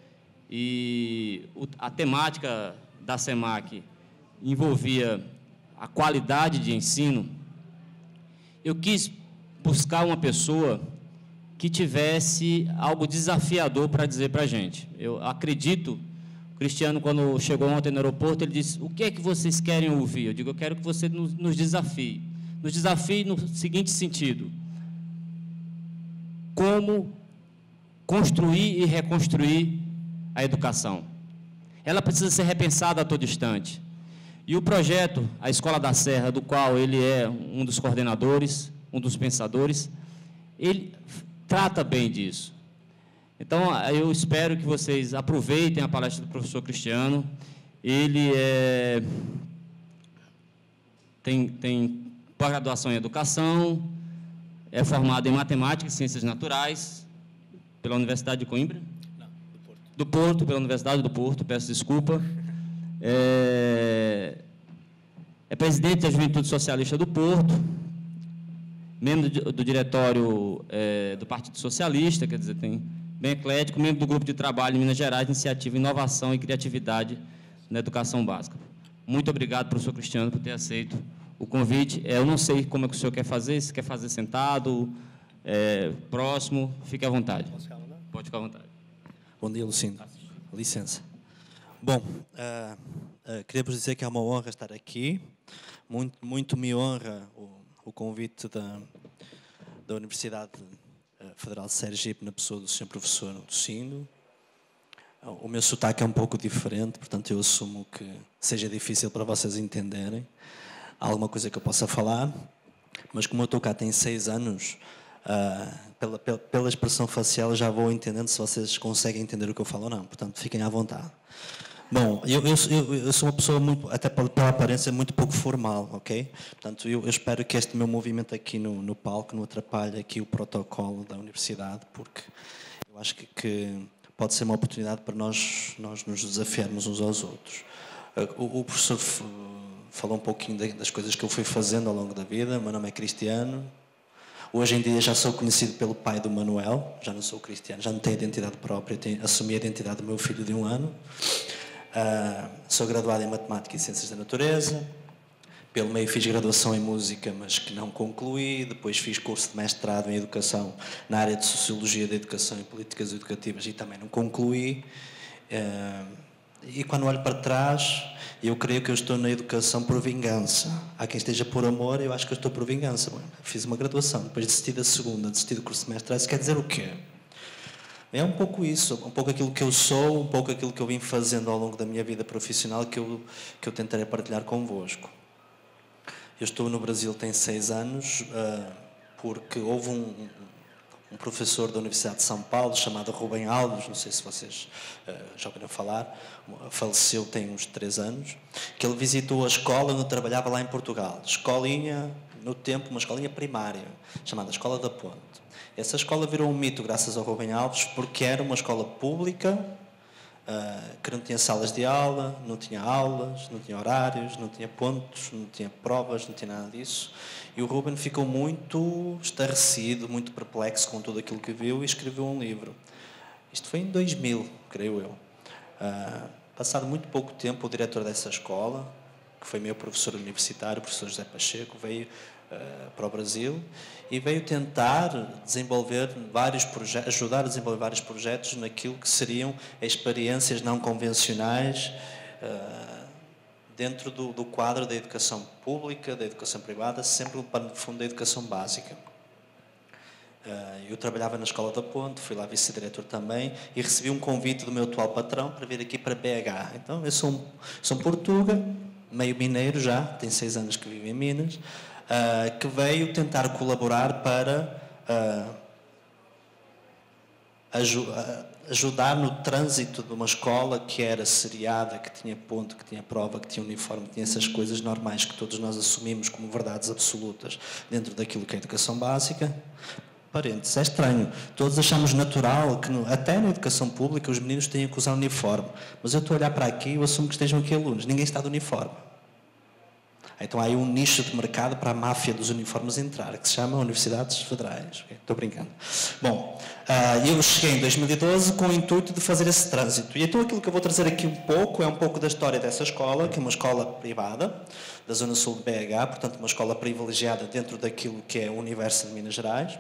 e a temática da SEMAC envolvia a qualidade de ensino, eu quis buscar uma pessoa que tivesse algo desafiador para dizer para a gente. Eu acredito, o Cristiano, quando chegou ontem no aeroporto, ele disse: o que é que vocês querem ouvir? Eu digo: eu quero que você nos desafie. Nos desafie no seguinte sentido: como construir e reconstruir a educação. Ela precisa ser repensada a todo instante. E o projeto, a Escola da Serra, do qual ele é um dos coordenadores, um dos pensadores, ele trata bem disso. Então, eu espero que vocês aproveitem a palestra do professor Cristiano. Ele tem pós-graduação em Educação, é formado em Matemática e Ciências Naturais pela Universidade de Coimbra? Não, do Porto, pela Universidade do Porto, peço desculpa. É presidente da Juventude Socialista do Porto, membro do diretório do Partido Socialista, quer dizer, tem bem eclético, membro do Grupo de Trabalho em Minas Gerais, Iniciativa, Inovação e Criatividade na Educação Básica. Muito obrigado, professor Cristiano, por ter aceito o convite. Eu não sei como é que o senhor quer fazer, se quer fazer sentado, próximo, fique à vontade. Pode ficar à vontade. Bom dia, Lucindo. Licença. Bom, queria-vos dizer que é uma honra estar aqui. Muito me honra o convite da Universidade Federal de Sergipe, na pessoa do Sr. Professor Tocindo. O meu sotaque é um pouco diferente, portanto eu assumo que seja difícil para vocês entenderem. Há alguma coisa que eu possa falar, mas como eu estou cá tem 6 anos, pela expressão facial já vou entendendo se vocês conseguem entender o que eu falo ou não, portanto fiquem à vontade. Bom, eu sou uma pessoa, muito, até pela aparência, muito pouco formal, ok? Portanto, eu espero que este meu movimento aqui no palco não atrapalhe aqui o protocolo da universidade, porque eu acho que pode ser uma oportunidade para nós nos desafiarmos uns aos outros. O professor falou um pouquinho das coisas que eu fui fazendo ao longo da vida. O meu nome é Cristiano. Hoje em dia já sou conhecido pelo pai do Manuel, já não sou cristiano, já não tenho identidade própria, assumi a identidade do meu filho de 1 ano. Sou graduado em Matemática e Ciências da Natureza. Pelo meio fiz graduação em Música, mas que não concluí. Depois fiz curso de mestrado em Educação na área de Sociologia da Educação e Políticas Educativas e também não concluí. E quando olho para trás, eu creio que eu estou na educação por vingança. Há quem esteja por amor, eu acho que eu estou por vingança. Fiz uma graduação, depois desisti da segunda, desisti do curso de mestrado. Isso quer dizer o quê? É um pouco isso, um pouco aquilo que eu sou, um pouco aquilo que eu vim fazendo ao longo da minha vida profissional que eu tentarei partilhar convosco. Eu estou no Brasil tem 6 anos, porque houve um professor da Universidade de São Paulo, chamado Rubem Alves, não sei se vocês já ouviram falar, faleceu tem uns 3 anos, que ele visitou a escola onde eu trabalhava lá em Portugal. Escolinha, no tempo, uma escolinha primária, chamada Escola da Ponte. Essa escola virou um mito graças ao Rubem Alves, porque era uma escola pública, que não tinha salas de aula, não tinha aulas, não tinha horários, não tinha pontos, não tinha provas, não tinha nada disso. E o Rubem ficou muito estarrecido, muito perplexo com tudo aquilo que viu e escreveu um livro. Isto foi em 2000, creio eu. Passado muito pouco tempo, o diretor dessa escola, que foi meu professor universitário, o professor José Pacheco, veio para o Brasil e veio tentar desenvolver vários projetos, ajudar a desenvolver vários projetos naquilo que seriam experiências não convencionais dentro do quadro da educação pública, da educação privada, sempre para no fundo da educação básica. Eu trabalhava na Escola da Ponte, fui lá vice-diretor também e recebi um convite do meu atual patrão para vir aqui para BH. Então eu sou um portuga, meio mineiro já, tem 6 anos que vivo em Minas, que veio tentar colaborar para ajudar no trânsito de uma escola que era seriada, que tinha ponto, que tinha prova, que tinha uniforme, que tinha essas coisas normais que todos nós assumimos como verdades absolutas dentro daquilo que é a educação básica. Parênteses, é estranho. Todos achamos natural que, até na educação pública, os meninos tenham que usar uniforme. Mas eu estou a olhar para aqui e eu assumo que estejam aqui alunos. Ninguém está de uniforme. Então há aí um nicho de mercado para a máfia dos uniformes entrar, que se chama Universidades Federais. Okay? Estou brincando. Bom, eu cheguei em 2012 com o intuito de fazer esse trânsito. E então aquilo que eu vou trazer aqui um pouco é um pouco da história dessa escola, que é uma escola privada, da Zona Sul de BH, portanto uma escola privilegiada dentro daquilo que é o universo de Minas Gerais.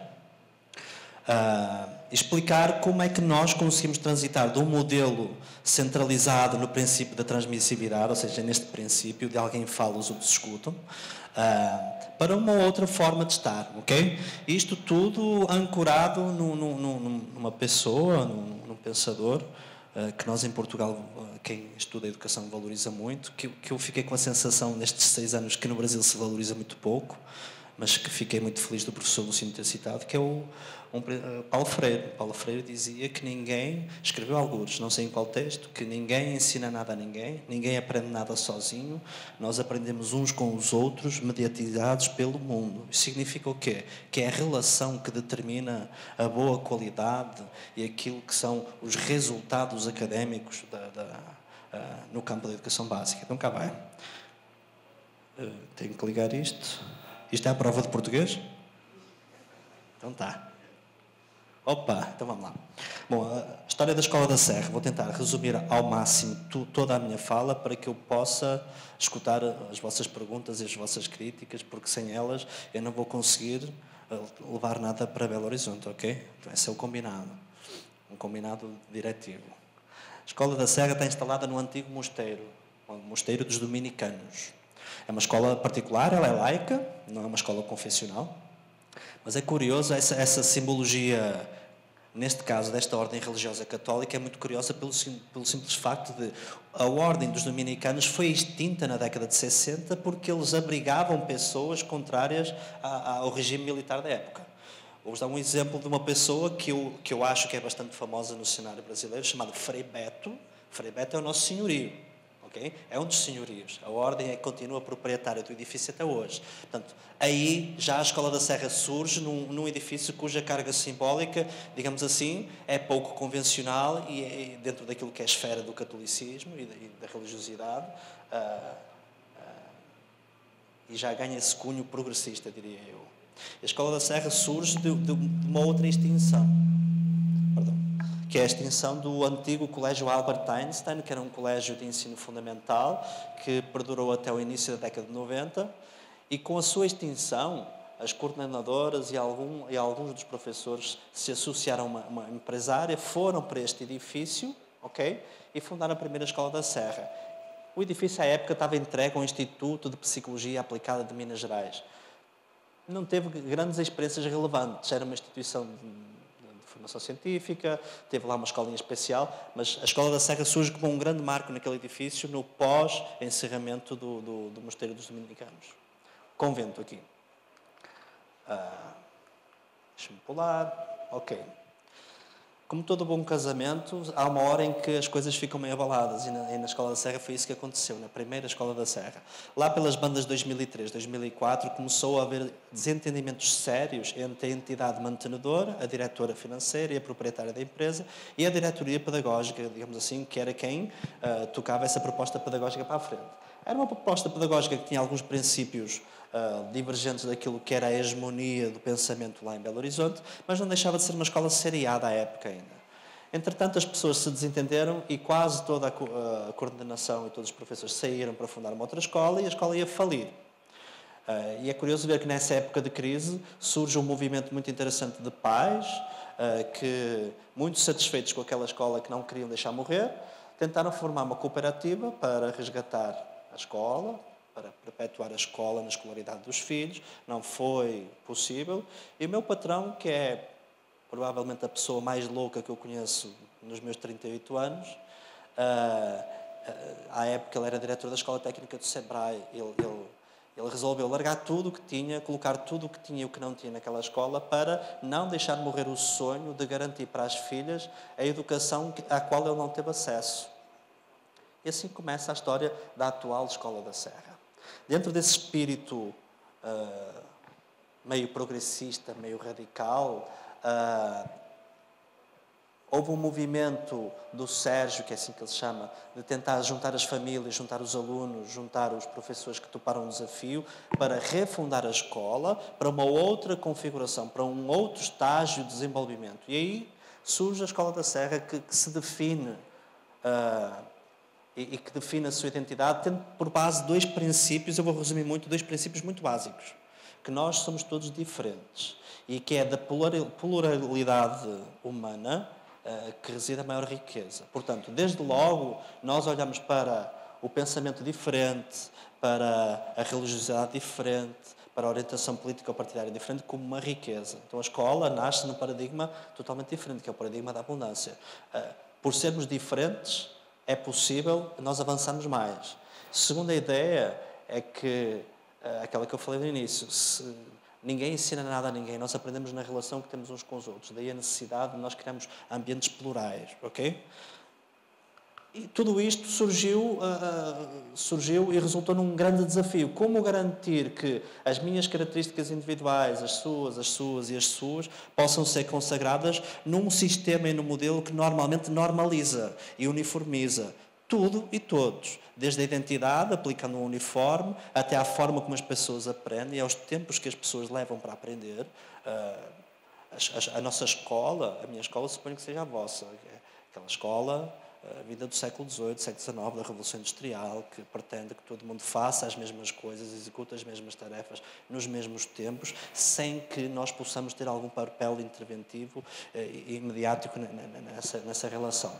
Explicar como é que nós conseguimos transitar de um modelo centralizado no princípio da transmissividade, ou seja, neste princípio de alguém fala, os outros escutam, para uma outra forma de estar, ok? Isto tudo ancorado numa pessoa, num pensador, que nós em Portugal, quem estuda a educação valoriza muito, que eu fiquei com a sensação nestes 6 anos que no Brasil se valoriza muito pouco, mas que fiquei muito feliz do professor Lucindo ter citado, que é Paulo Freire. Paulo Freire dizia que ninguém, escreveu alguns, não sei em qual texto, que ninguém ensina nada a ninguém, ninguém aprende nada sozinho, nós aprendemos uns com os outros, mediatizados pelo mundo. Isso significa o quê? Que é a relação que determina a boa qualidade e aquilo que são os resultados académicos no campo da educação básica. Então cá vai. Tenho que ligar isto. Isto é a prova de português? Então tá. Opa, então vamos lá. Bom, a história da Escola da Serra. Vou tentar resumir ao máximo toda a minha fala para que eu possa escutar as vossas perguntas e as vossas críticas, porque sem elas eu não vou conseguir levar nada para Belo Horizonte, ok? Então esse é o combinado. Um combinado diretivo. A Escola da Serra está instalada no antigo mosteiro, o mosteiro dos dominicanos. É uma escola particular, ela é laica, não é uma escola confessional. Mas é curioso, essa simbologia, neste caso, desta ordem religiosa católica, é muito curiosa pelo simples facto de a ordem dos dominicanos foi extinta na década de 60 porque eles abrigavam pessoas contrárias ao regime militar da época. Vou-vos dar um exemplo de uma pessoa que eu acho que é bastante famosa no cenário brasileiro, chamado Frei Beto. Frei Beto é o nosso senhorio. Okay? É um dos senhorios. A ordem continua proprietária do edifício até hoje. Portanto, aí já a Escola da Serra surge num edifício cuja carga simbólica, digamos assim, é pouco convencional e dentro daquilo que é a esfera do catolicismo e da religiosidade, e já ganha esse cunho progressista, diria eu. A Escola da Serra surge de uma outra extinção. Que é a extinção do antigo Colégio Albert Einstein, que era um colégio de ensino fundamental, que perdurou até o início da década de 90, e com a sua extinção, as coordenadoras e alguns dos professores se associaram a uma empresária, foram para este edifício, okay, e fundaram a primeira Escola da Serra. O edifício, à época, estava entregue ao Instituto de Psicologia Aplicada de Minas Gerais. Não teve grandes experiências relevantes, era uma instituição de formação científica, teve lá uma escolinha especial, mas a Escola da Serra surge como um grande marco naquele edifício no pós-encerramento do Mosteiro dos Dominicanos. Convento aqui. Deixa-me pular. Ok. Como todo bom casamento, há uma hora em que as coisas ficam meio abaladas e na Escola da Serra foi isso que aconteceu, na primeira Escola da Serra. Lá pelas bandas de 2003, 2004, começou a haver desentendimentos sérios entre a entidade mantenedora, a diretora financeira e a proprietária da empresa e a diretoria pedagógica, digamos assim, que era quem tocava essa proposta pedagógica para a frente. Era uma proposta pedagógica que tinha alguns princípios divergentes daquilo que era a hegemonia do pensamento lá em Belo Horizonte, mas não deixava de ser uma escola seriada à época ainda. Entretanto, as pessoas se desentenderam e quase toda a coordenação e todos os professores saíram para fundar uma outra escola e a escola ia falir. E é curioso ver que nessa época de crise surge um movimento muito interessante de pais que, muito satisfeitos com aquela escola que não queriam deixar morrer, tentaram formar uma cooperativa para resgatar a escola, para perpetuar a escola na escolaridade dos filhos. Não foi possível. E o meu patrão, que é provavelmente a pessoa mais louca que eu conheço nos meus 38 anos, à época ele era diretor da Escola Técnica do Sebrae, ele resolveu largar tudo o que tinha, colocar tudo o que tinha e o que não tinha naquela escola para não deixar morrer o sonho de garantir para as filhas a educação à qual ele não teve acesso. E assim começa a história da atual Escola da Serra. Dentro desse espírito meio progressista, meio radical, houve um movimento do Sérgio, que é assim que ele se chama, de tentar juntar as famílias, juntar os alunos, juntar os professores que toparam o desafio para refundar a escola para uma outra configuração, para um outro estágio de desenvolvimento. E aí surge a Escola da Serra que se define e que define a sua identidade, tendo por base dois princípios, eu vou resumir muito, dois princípios muito básicos, que nós somos todos diferentes e que é da pluralidade humana que reside a maior riqueza. Portanto, desde logo, nós olhamos para o pensamento diferente, para a religiosidade diferente, para a orientação política ou partidária diferente, como uma riqueza. Então, a escola nasce num paradigma totalmente diferente, que é o paradigma da abundância. Por sermos diferentes, é possível nós avançarmos mais. Segunda ideia é que, aquela que eu falei no início, ninguém ensina nada a ninguém, nós aprendemos na relação que temos uns com os outros. Daí a necessidade de nós criarmos ambientes plurais, ok? E tudo isto surgiu e resultou num grande desafio. Como garantir que as minhas características individuais, as suas e as suas, possam ser consagradas num sistema e num modelo que normalmente normaliza e uniformiza tudo e todos, desde a identidade, aplicando um uniforme, até à forma como as pessoas aprendem e aos tempos que as pessoas levam para aprender. A nossa escola, a minha escola, suponho que seja a vossa. Aquela escola, vinda do século XVIII, século XIX, da Revolução Industrial, que pretende que todo mundo faça as mesmas coisas, execute as mesmas tarefas nos mesmos tempos, sem que nós possamos ter algum papel interventivo e mediático nessa relação.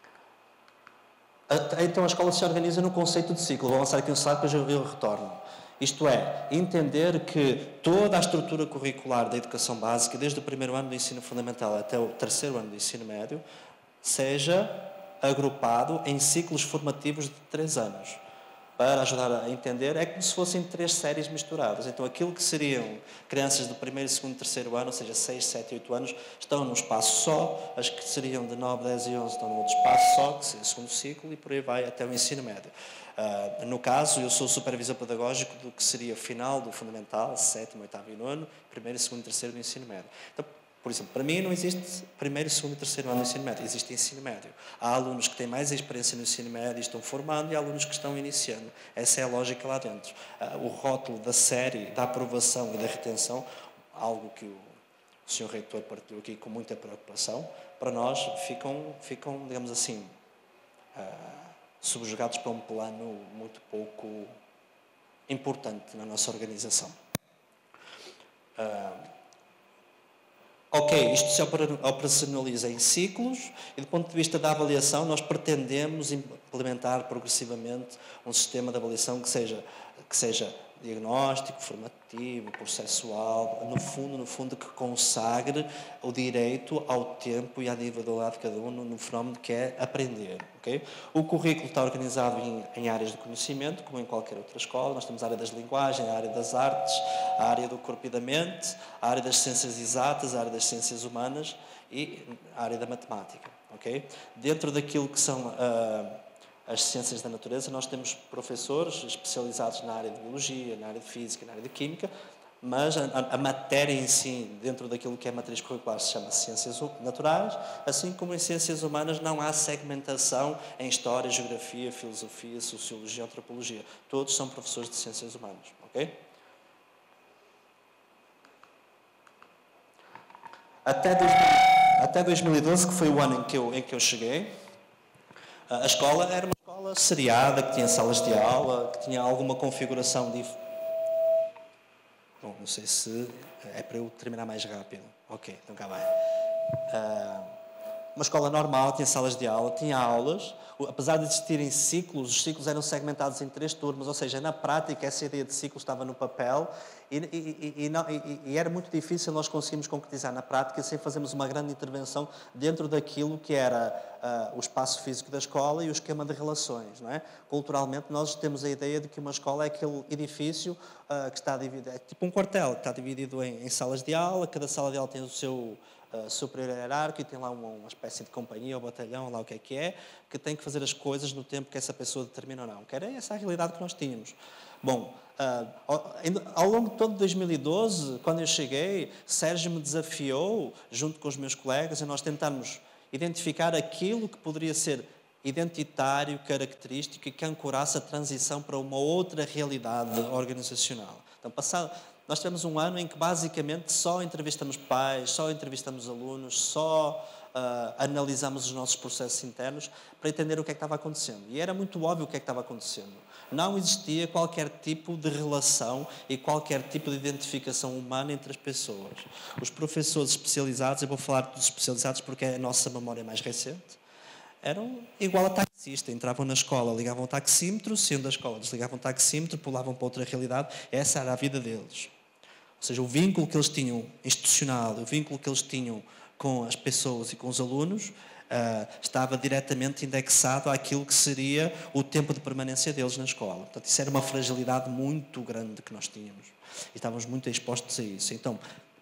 Então a escola se organiza no conceito de ciclo. Vou avançar aqui um slide, depois eu retorno. Isto é, entender que toda a estrutura curricular da educação básica, desde o primeiro ano do ensino fundamental até o terceiro ano do ensino médio, seja agrupado em ciclos formativos de 3 anos. Para ajudar a entender, é como se fossem 3 séries misturadas. Então, aquilo que seriam crianças do primeiro, segundo e terceiro ano, ou seja, 6, 7 e 8 anos, estão num espaço só. As que seriam de 9, 10 e 11 estão num outro espaço só, que seria o segundo ciclo, e por aí vai até o ensino médio. No caso, eu sou supervisor pedagógico do que seria o final do fundamental, 7º, 8º e 9º, primeiro, segundo e terceiro do ensino médio. Então, por exemplo, para mim não existe primeiro, segundo e terceiro ano do ensino médio, existe ensino médio. Há alunos que têm mais experiência no ensino médio e estão formando, e há alunos que estão iniciando. Essa é a lógica lá dentro. O rótulo da série, da aprovação e da retenção, algo que o Sr. Reitor partilhou aqui com muita preocupação, para nós ficam digamos assim, subjugados para um plano muito pouco importante na nossa organização. Ok, isto se operacionaliza em ciclos e, do ponto de vista da avaliação, nós pretendemos implementar progressivamente um sistema de avaliação que seja diagnóstico, formativo, processual, no fundo que consagre o direito ao tempo e à individualidade de cada um no fenómeno que é aprender. Okay? O currículo está organizado em áreas de conhecimento, como em qualquer outra escola. Nós temos a área das linguagens, a área das artes, a área do corpo e da mente, a área das ciências exatas, a área das ciências humanas e a área da matemática. Okay? Dentro daquilo que são as ciências da natureza, nós temos professores especializados na área de biologia, na área de física, na área de química, mas a matéria em si, dentro daquilo que é matriz curricular, se chama ciências naturais, assim como em ciências humanas não há segmentação em história, geografia, filosofia, sociologia, antropologia. Todos são professores de ciências humanas, ok? Até 2012, que foi o ano em que eu cheguei, a escola era uma escola seriada, que tinha salas de aula, que tinha alguma configuração diferente. Bom, não sei se é para eu terminar mais rápido. Ok, então cá vai. Uma escola normal, tinha salas de aula, tinha aulas. Apesar de existirem ciclos, os ciclos eram segmentados em 3 turmas, ou seja, na prática essa ideia de ciclo estava no papel e era muito difícil nós conseguirmos concretizar na prática sem fazermos uma grande intervenção dentro daquilo que era o espaço físico da escola e o esquema de relações. Não é? Culturalmente nós temos a ideia de que uma escola é aquele edifício que está dividido, é tipo um quartel, que está dividido em salas de aula, cada sala de aula tem o seu superior hierárquico, e tem lá uma espécie de companhia ou batalhão, lá o que é, que tem que fazer as coisas no tempo que essa pessoa determina ou não. Que era essa a realidade que nós tínhamos. Bom, ao longo de todo 2012, quando eu cheguei, Sérgio me desafiou, junto com os meus colegas, a nós tentarmos identificar aquilo que poderia ser identitário, característico e que ancorasse a transição para uma outra realidade organizacional. Então, nós tivemos um ano em que basicamente só entrevistamos pais, só entrevistamos alunos, só analisamos os nossos processos internos para entender o que é que estava acontecendo. E era muito óbvio o que é que estava acontecendo. Não existia qualquer tipo de relação e qualquer tipo de identificação humana entre as pessoas. Os professores especializados, eu vou falar dos especializados porque é a nossa memória mais recente, eram igual a taxista, entravam na escola, ligavam o taxímetro, saindo da escola, desligavam o taxímetro, pulavam para outra realidade, essa era a vida deles. Ou seja, o vínculo que eles tinham institucional, o vínculo que eles tinham com as pessoas e com os alunos, estava diretamente indexado àquilo que seria o tempo de permanência deles na escola. Portanto, isso era uma fragilidade muito grande que nós tínhamos. E estávamos muito expostos a isso. Então,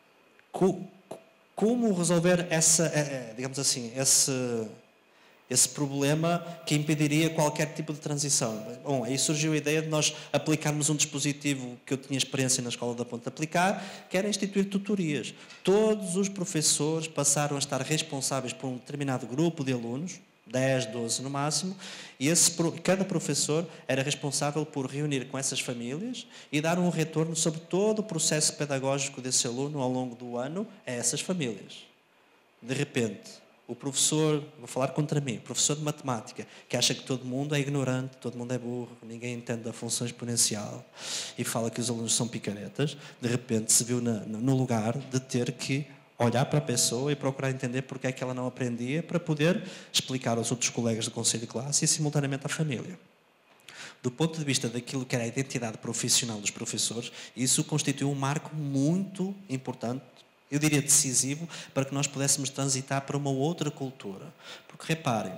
como resolver digamos assim, esse problema que impediria qualquer tipo de transição? Bom, aí surgiu a ideia de nós aplicarmos um dispositivo que eu tinha experiência na Escola da Ponte de aplicar, que era instituir tutorias. Todos os professores passaram a estar responsáveis por um determinado grupo de alunos, 10, 12 no máximo, e cada professor era responsável por reunir com essas famílias e dar um retorno sobre todo o processo pedagógico desse aluno ao longo do ano a essas famílias. De repente, o professor, vou falar contra mim, o professor de matemática, que acha que todo mundo é ignorante, todo mundo é burro, ninguém entende a função exponencial e fala que os alunos são picaretas, de repente se viu no lugar de ter que olhar para a pessoa e procurar entender porque é que ela não aprendia para poder explicar aos outros colegas do conselho de classe e simultaneamente à família. do ponto de vista daquilo que era a identidade profissional dos professores, isso constituiu um marco muito importante, eu diria decisivo, para que nós pudéssemos transitar para uma outra cultura. Porque, reparem,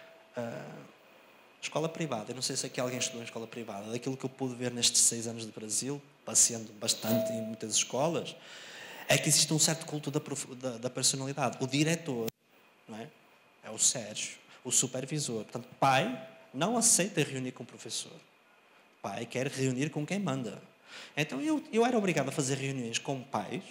escola privada, eu não sei se aqui alguém estudou em escola privada, daquilo que eu pude ver nestes 6 anos de Brasil, passeando bastante em muitas escolas, é que existe um certo culto da personalidade. O diretor, não é? É o Sérgio, o supervisor. Portanto, pai não aceita reunir com o professor. Pai quer reunir com quem manda. Então, eu era obrigado a fazer reuniões com pais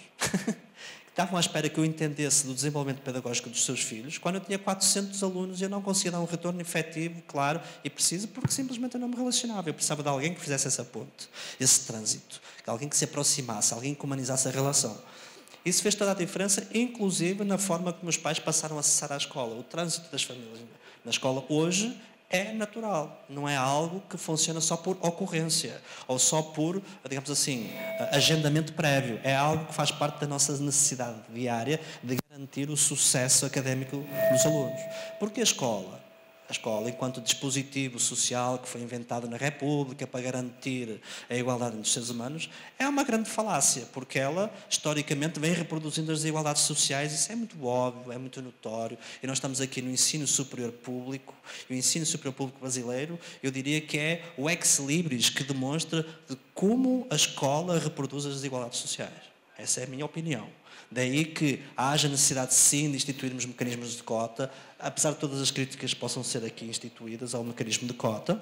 que estavam à espera que eu entendesse do desenvolvimento pedagógico dos seus filhos, quando eu tinha 400 alunos e eu não conseguia dar um retorno efetivo, claro e preciso, porque simplesmente eu não me relacionava. Eu precisava de alguém que fizesse essa ponte, esse trânsito, alguém que se aproximasse, alguém que humanizasse a relação. Isso fez toda a diferença, inclusive na forma como os pais passaram a acessar a escola. O trânsito das famílias na escola hoje é natural, não é algo que funciona só por ocorrência ou só por, digamos assim, agendamento prévio. É algo que faz parte da nossa necessidade diária de garantir o sucesso académico dos alunos. Porque a escola, enquanto dispositivo social que foi inventado na República para garantir a igualdade entre os seres humanos, é uma grande falácia, porque ela, historicamente, vem reproduzindo as desigualdades sociais. Isso é muito óbvio, é muito notório. E nós estamos aqui no ensino superior público, e o ensino superior público brasileiro, eu diria que é o ex-libris que demonstra de como a escola reproduz as desigualdades sociais. Essa é a minha opinião. Daí que haja necessidade, sim, de instituirmos mecanismos de cota, apesar de todas as críticas que possam ser aqui instituídas ao mecanismo de cota,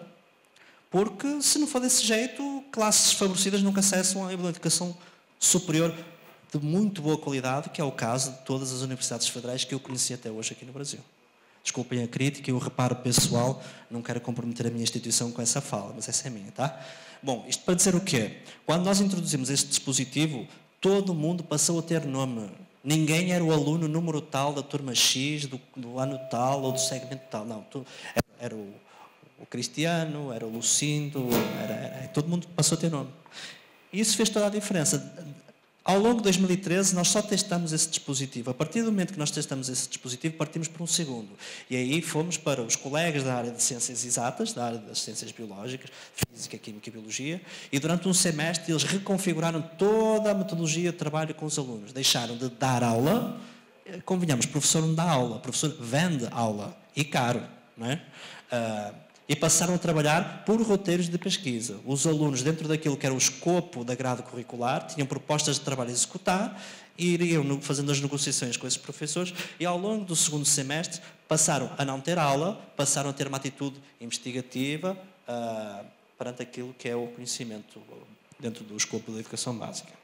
porque, se não for desse jeito, classes desfavorecidas nunca acessam a educação superior de muito boa qualidade, que é o caso de todas as universidades federais que eu conheci até hoje aqui no Brasil. Desculpem a crítica e o reparo pessoal, não quero comprometer a minha instituição com essa fala, mas essa é minha, tá? Bom, isto para dizer o quê? Quando nós introduzimos este dispositivo, todo mundo passou a ter nome. Ninguém era o aluno número tal da turma X, do ano tal ou do segmento tal. Não, era o Cristiano, era o Lucindo, todo mundo passou a ter nome. E isso fez toda a diferença. Ao longo de 2013, nós só testamos esse dispositivo. A partir do momento que nós testamos esse dispositivo, partimos para um segundo. E aí fomos para os colegas da área de ciências exatas, da área das ciências biológicas, física, química e biologia, e durante um semestre eles reconfiguraram toda a metodologia de trabalho com os alunos. Deixaram de dar aula, convenhamos, professor não dá aula, professor vende aula, e caro, não é? E passaram a trabalhar por roteiros de pesquisa. Os alunos, dentro daquilo que era o escopo da grade curricular, tinham propostas de trabalho a executar e iriam fazendo as negociações com esses professores, e ao longo do segundo semestre passaram a não ter aula, passaram a ter uma atitude investigativa perante aquilo que é o conhecimento dentro do escopo da educação básica.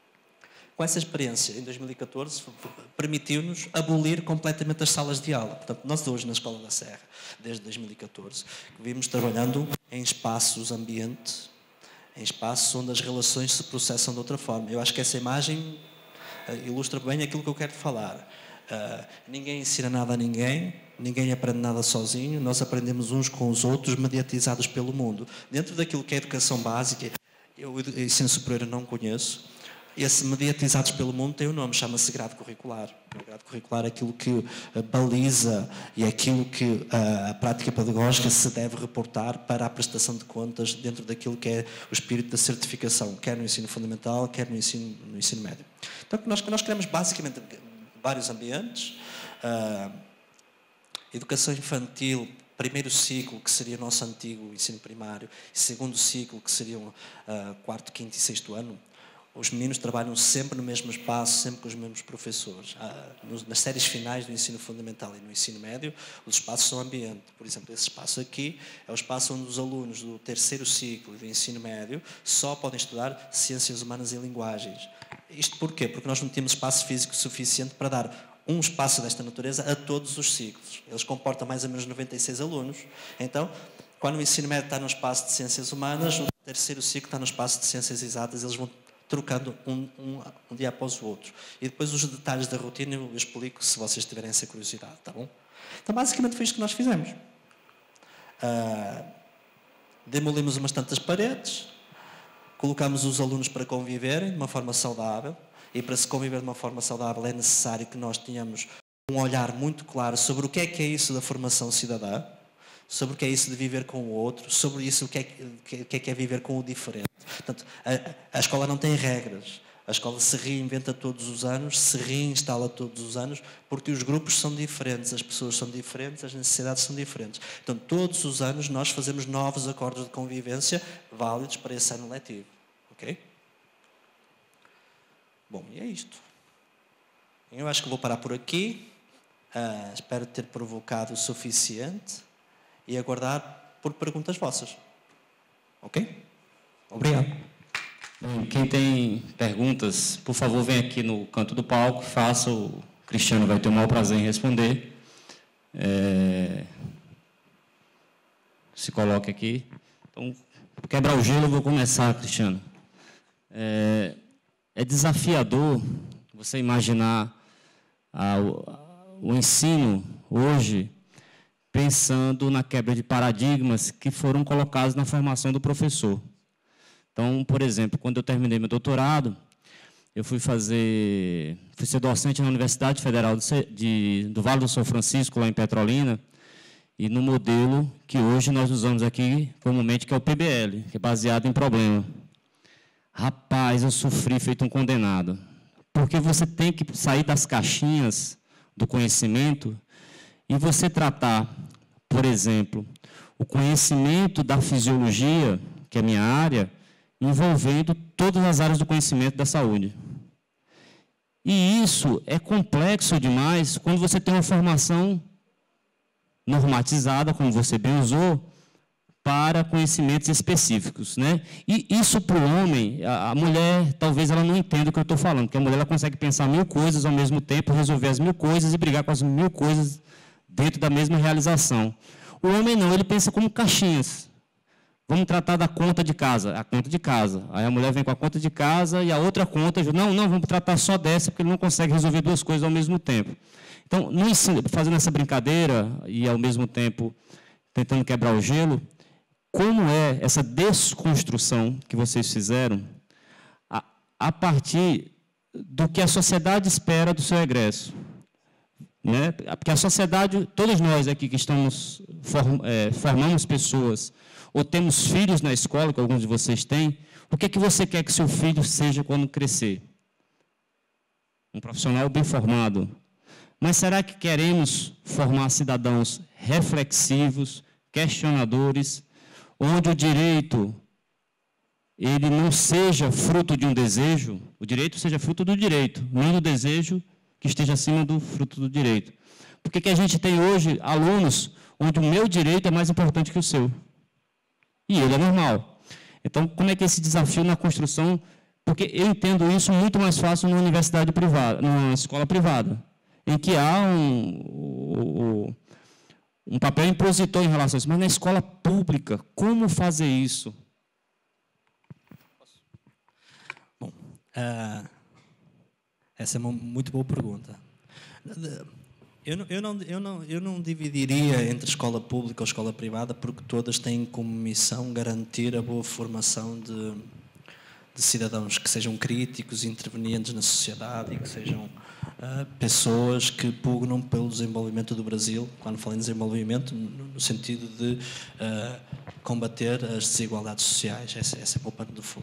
Com essa experiência, em 2014, permitiu-nos abolir completamente as salas de aula. Portanto, nós hoje, na Escola da Serra, desde 2014, vimos trabalhando em espaços ambiente, em espaços onde as relações se processam de outra forma. Eu acho que essa imagem ilustra bem aquilo que eu quero falar. Ninguém ensina nada a ninguém, ninguém aprende nada sozinho, nós aprendemos uns com os outros, mediatizados pelo mundo. Dentro daquilo que é a educação básica, eu ensino superior não conheço. Esse mediatizados pelo mundo tem um nome, chama-se grade curricular. O grade curricular é aquilo que baliza e é aquilo que a prática pedagógica se deve reportar para a prestação de contas dentro daquilo que é o espírito da certificação, quer no ensino fundamental, quer no ensino médio. Então, nós criamos basicamente vários ambientes. Educação infantil, primeiro ciclo, que seria o nosso antigo ensino primário, e segundo ciclo, que seria o quarto, quinto e sexto ano. Os meninos trabalham sempre no mesmo espaço, sempre com os mesmos professores. Nas séries finais do ensino fundamental e no ensino médio, os espaços são ambiente. Por exemplo, esse espaço aqui é o espaço onde os alunos do terceiro ciclo do ensino médio só podem estudar ciências humanas e linguagens. Isto porquê? Porque nós não temos espaço físico suficiente para dar um espaço desta natureza a todos os ciclos. Eles comportam mais ou menos 96 alunos. Então, quando o ensino médio está no espaço de ciências humanas, o terceiro ciclo está no espaço de ciências exatas, eles vão trocando um dia após o outro. E depois os detalhes da rotina eu explico se vocês tiverem essa curiosidade, tá bom? Então, basicamente foi isto que nós fizemos. Demolimos umas tantas paredes, colocámos os alunos para conviverem de uma forma saudável, e para se conviver de uma forma saudável é necessário que nós tenhamos um olhar muito claro sobre o que é isso da formação cidadã. sobre o que é isso de viver com o outro, sobre isso o que é viver com o diferente. Portanto, a escola não tem regras. A escola se reinventa todos os anos, se reinstala todos os anos, porque os grupos são diferentes, as pessoas são diferentes, as necessidades são diferentes. Então, todos os anos nós fazemos novos acordos de convivência válidos para esse ano letivo. Ok? Bom, e é isto. Eu acho que vou parar por aqui. Espero ter provocado o suficiente e aguardar por perguntas vossas. Ok? Obrigado. Bom, quem tem perguntas, por favor, vem aqui no canto do palco, faça, o Cristiano vai ter o maior prazer em responder. Se coloque aqui. Então, para quebrar o gelo, eu vou começar, Cristiano. É desafiador você imaginar o ensino hoje pensando na quebra de paradigmas que foram colocados na formação do professor. Então, por exemplo, quando eu terminei meu doutorado, eu fui ser docente na Universidade Federal do Vale do São Francisco, lá em Petrolina, e no modelo que hoje nós usamos aqui comumente, que é o PBL, que é baseado em problema. Rapaz, eu sofri feito um condenado, porque você tem que sair das caixinhas do conhecimento e você tratar, por exemplo, o conhecimento da fisiologia, que é a minha área, envolvendo todas as áreas do conhecimento da saúde. E isso é complexo demais quando você tem uma formação normatizada, como você bem usou, para conhecimentos específicos, né? E isso para o homem, a mulher, talvez ela não entenda o que eu estou falando, porque a mulher ela consegue pensar 1000 coisas ao mesmo tempo, resolver as 1000 coisas e brigar com as 1000 coisas dentro da mesma realização. O homem não, ele pensa como caixinhas. Vamos tratar da conta de casa, a conta de casa. Aí a mulher vem com a conta de casa e a outra conta, não, vamos tratar só dessa, porque ele não consegue resolver 2 coisas ao mesmo tempo. Então, no ensino, fazendo essa brincadeira e, ao mesmo tempo, tentando quebrar o gelo, como é essa desconstrução que vocês fizeram a partir do que a sociedade espera do seu egresso? Né? Porque a sociedade, todos nós aqui que estamos formamos pessoas, ou temos filhos na escola, que alguns de vocês têm, o que é que você quer que seu filho seja quando crescer? Um profissional bem formado. Mas será que queremos formar cidadãos reflexivos, questionadores, onde o direito ele não seja fruto de um desejo, o direito seja fruto do direito, não do desejo que esteja acima do fruto do direito? Por que a gente tem hoje alunos onde o meu direito é mais importante que o seu? E ele é normal. Então, como é que esse desafio na construção... Porque eu entendo isso muito mais fácil numa universidade privada, numa escola privada, em que há um papel impositor em relação a isso. Mas na escola pública, como fazer isso? Bom, essa é uma muito boa pergunta. Eu não dividiria entre escola pública ou escola privada, porque todas têm como missão garantir a boa formação de cidadãos que sejam críticos, intervenientes na sociedade e que sejam pessoas que pugnam pelo desenvolvimento do Brasil, quando falo em desenvolvimento, no sentido de combater as desigualdades sociais. Essa é o pano do fundo.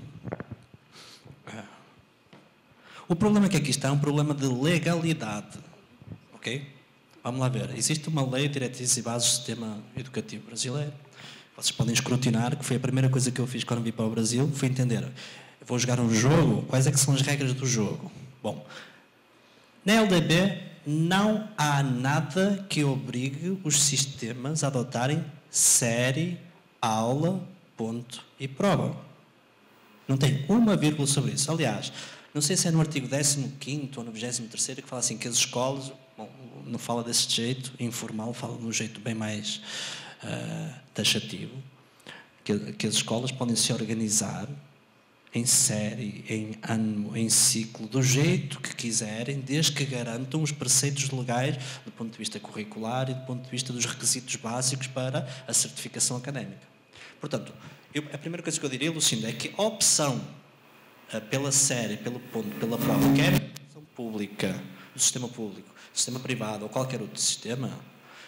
O problema que aqui está é um problema de legalidade. Ok? Vamos lá ver. Existe uma lei de diretrizes e bases do sistema educativo brasileiro. Vocês podem escrutinar, que foi a primeira coisa que eu fiz quando vim para o Brasil, foi entender. Eu vou jogar um jogo, quais é que são as regras do jogo? Bom, na LDB não há nada que obrigue os sistemas a adotarem série, aula, ponto e prova. Não tem uma vírgula sobre isso. Aliás, não sei se é no artigo 15º ou no 23º que fala assim que as escolas, bom, não fala desse jeito, informal, fala de um jeito bem mais taxativo, que as escolas podem se organizar em série, em ano, em ciclo, do jeito que quiserem, desde que garantam os preceitos legais do ponto de vista curricular e do ponto de vista dos requisitos básicos para a certificação académica. Portanto, a primeira coisa que eu diria, Lucindo, é que a opção pela série, pelo ponto, pela prova, quer a opção pública, do sistema público, do sistema privado ou qualquer outro sistema,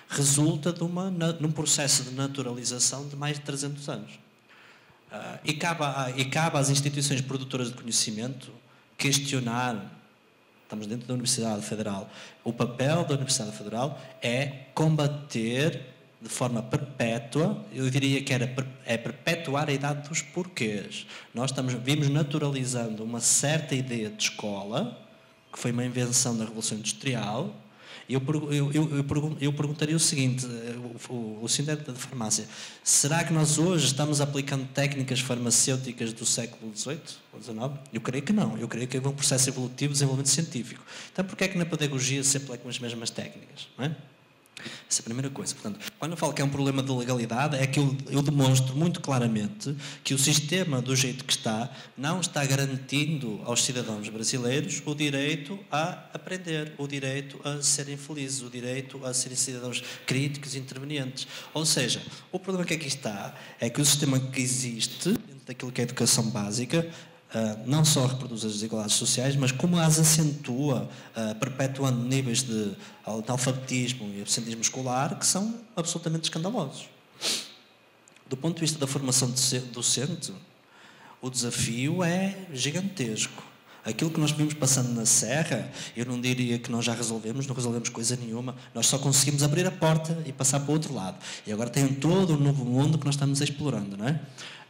resulta num processo de naturalização de mais de 300 anos. E cabe às instituições produtoras de conhecimento questionar, estamos dentro da Universidade Federal, o papel da Universidade Federal é combater de forma perpétua, eu diria que é perpetuar a idade dos porquês. Nós vimos naturalizando uma certa ideia de escola, que foi uma invenção da Revolução Industrial, e eu perguntaria o seguinte, o sindicato de farmácia, será que nós hoje estamos aplicando técnicas farmacêuticas do século XVIII ou XIX? Eu creio que não, eu creio que é um processo evolutivo de desenvolvimento científico. Então, porquê é que na pedagogia se aplicam as mesmas técnicas? Não é? Essa é a primeira coisa. Portanto, quando eu falo que é um problema de legalidade, é que eu demonstro muito claramente que o sistema, do jeito que está, não está garantindo aos cidadãos brasileiros o direito a aprender, o direito a serem felizes, o direito a serem cidadãos críticos e intervenientes. Ou seja, o problema que aqui está é que o sistema que existe, dentro daquilo que é a educação básica, não só reproduz as desigualdades sociais, mas como as acentua, perpetuando níveis de analfabetismo e absentismo escolar que são absolutamente escandalosos. Do ponto de vista da formação docente, o desafio é gigantesco. Aquilo que nós vimos passando na Serra, eu não diria que nós já resolvemos, não resolvemos coisa nenhuma, nós só conseguimos abrir a porta e passar para o outro lado. E agora tem todo um novo mundo que nós estamos explorando, não é?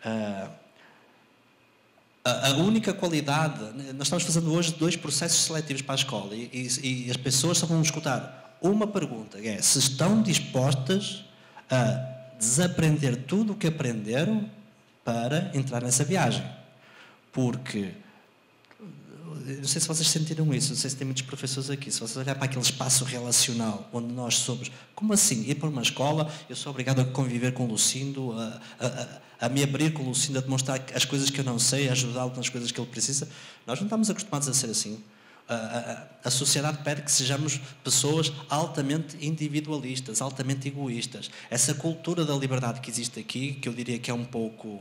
A única qualidade, nós estamos fazendo hoje 2 processos seletivos para a escola e as pessoas só vão escutar uma pergunta, que é se estão dispostas a desaprender tudo o que aprenderam para entrar nessa viagem. Porque, não sei se vocês sentiram isso, não sei se tem muitos professores aqui, se vocês olharem para aquele espaço relacional onde nós somos, como assim? Ir para uma escola, eu sou obrigado a conviver com o Lucindo, a me abrir com o Lucindo, a demonstrar as coisas que eu não sei, a ajudá-lo nas coisas que ele precisa. Nós não estamos acostumados a ser assim. A sociedade pede que sejamos pessoas altamente individualistas, altamente egoístas. Essa cultura da liberdade que existe aqui, que eu diria que é um pouco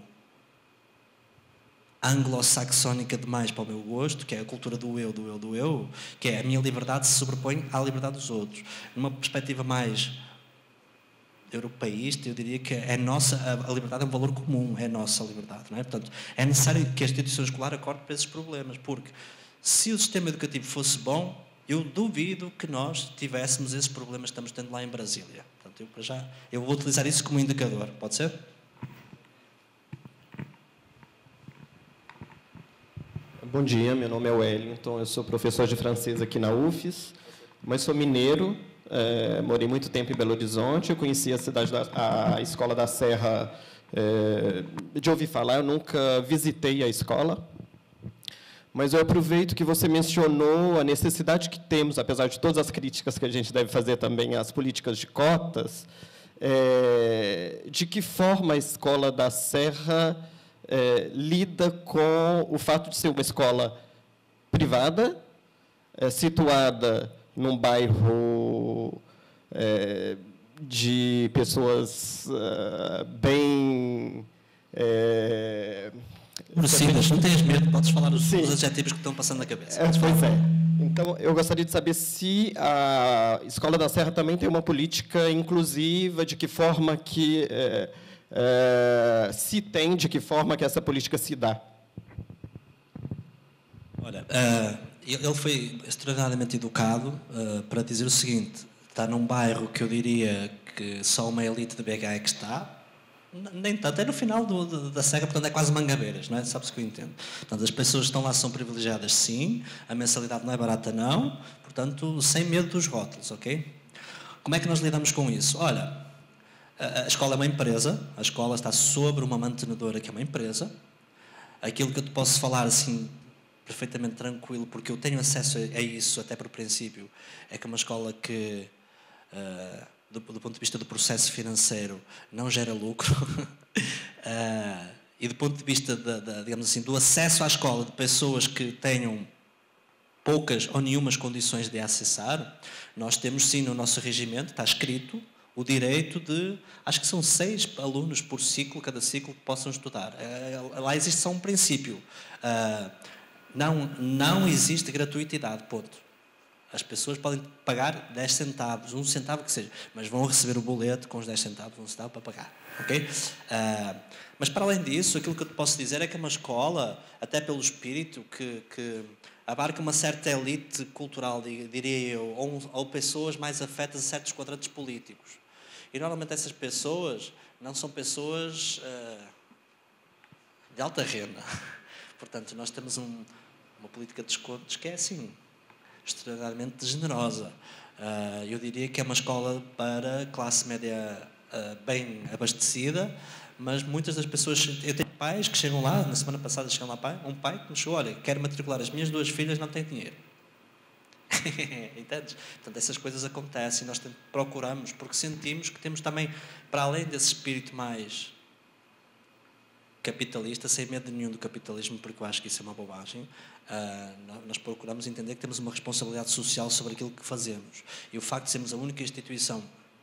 anglo-saxónica demais para o meu gosto, que é a cultura do eu, que é a minha liberdade se sobrepõe à liberdade dos outros. Numa perspectiva mais europeísta, eu diria que a liberdade é um valor comum, é a nossa liberdade, não é? Portanto, é necessário que a instituição escolar acorde para esses problemas, porque se o sistema educativo fosse bom, eu duvido que nós tivéssemos esses problemas que estamos tendo lá em Brasília. Portanto, eu vou utilizar isso como indicador, pode ser? Bom dia, meu nome é Wellington, eu sou professor de francês aqui na UFES, mas sou mineiro, morei muito tempo em Belo Horizonte, eu conheci a Escola da Serra de ouvir falar, eu nunca visitei a escola, mas eu aproveito que você mencionou a necessidade que temos, apesar de todas as críticas que a gente deve fazer também às políticas de cotas, de que forma a Escola da Serra lida com o fato de ser uma escola privada, situada num bairro de pessoas bem... Lucinas, não tenhas medo, podes falar os adjetivos que estão passando na cabeça. Pois é. Então, eu gostaria de saber se a Escola da Serra também tem uma política inclusiva, de que forma que... se tem, de que forma que essa política se dá? Olha, ele foi extraordinariamente educado para dizer o seguinte: está num bairro que eu diria que só uma elite de BH é que está, nem tanto, é no final da Serra, portanto é quase Mangabeiras, não é? Sabe-se que eu entendo. Portanto, as pessoas que estão lá são privilegiadas, sim, a mensalidade não é barata, não, portanto, sem medo dos rótulos, ok? Como é que nós lidamos com isso? Olha, a escola é uma empresa, a escola está sobre uma mantenedora que é uma empresa. Aquilo que eu te posso falar assim perfeitamente tranquilo, porque eu tenho acesso a isso até por princípio, é que é uma escola que, do ponto de vista do processo financeiro, não gera lucro. E do ponto de vista, digamos assim, do acesso à escola de pessoas que tenham poucas ou nenhumas condições de acessar, nós temos sim no nosso regimento, está escrito, o direito de, acho que são 6 alunos por ciclo, cada ciclo que possam estudar. Lá existe só um princípio. Não existe gratuitidade, ponto. As pessoas podem pagar 10 centavos, 1 centavo que seja, mas vão receber o boleto com os 10 centavos, 1 centavo para pagar. Okay? Mas, para além disso, aquilo que eu te posso dizer é que é uma escola, até pelo espírito, que abarca uma certa elite cultural, diria eu, ou pessoas mais afetas a certos quadrantes políticos. E, normalmente, essas pessoas não são pessoas de alta renda. Portanto, nós temos uma política de descontos que é, assim, extraordinariamente generosa. Eu diria que é uma escola para classe média bem abastecida, mas muitas das pessoas... Eu tenho pais que chegam lá, na semana passada chegam lá um pai que me chegou, olha, quero matricular as minhas 2 filhas, não tem dinheiro. Entendes? Portanto, essas coisas acontecem e nós procuramos, porque sentimos que temos também, para além desse espírito mais capitalista, sem medo nenhum do capitalismo, porque eu acho que isso é uma bobagem, nós procuramos entender que temos uma responsabilidade social sobre aquilo que fazemos. E o facto de sermos a única instituição...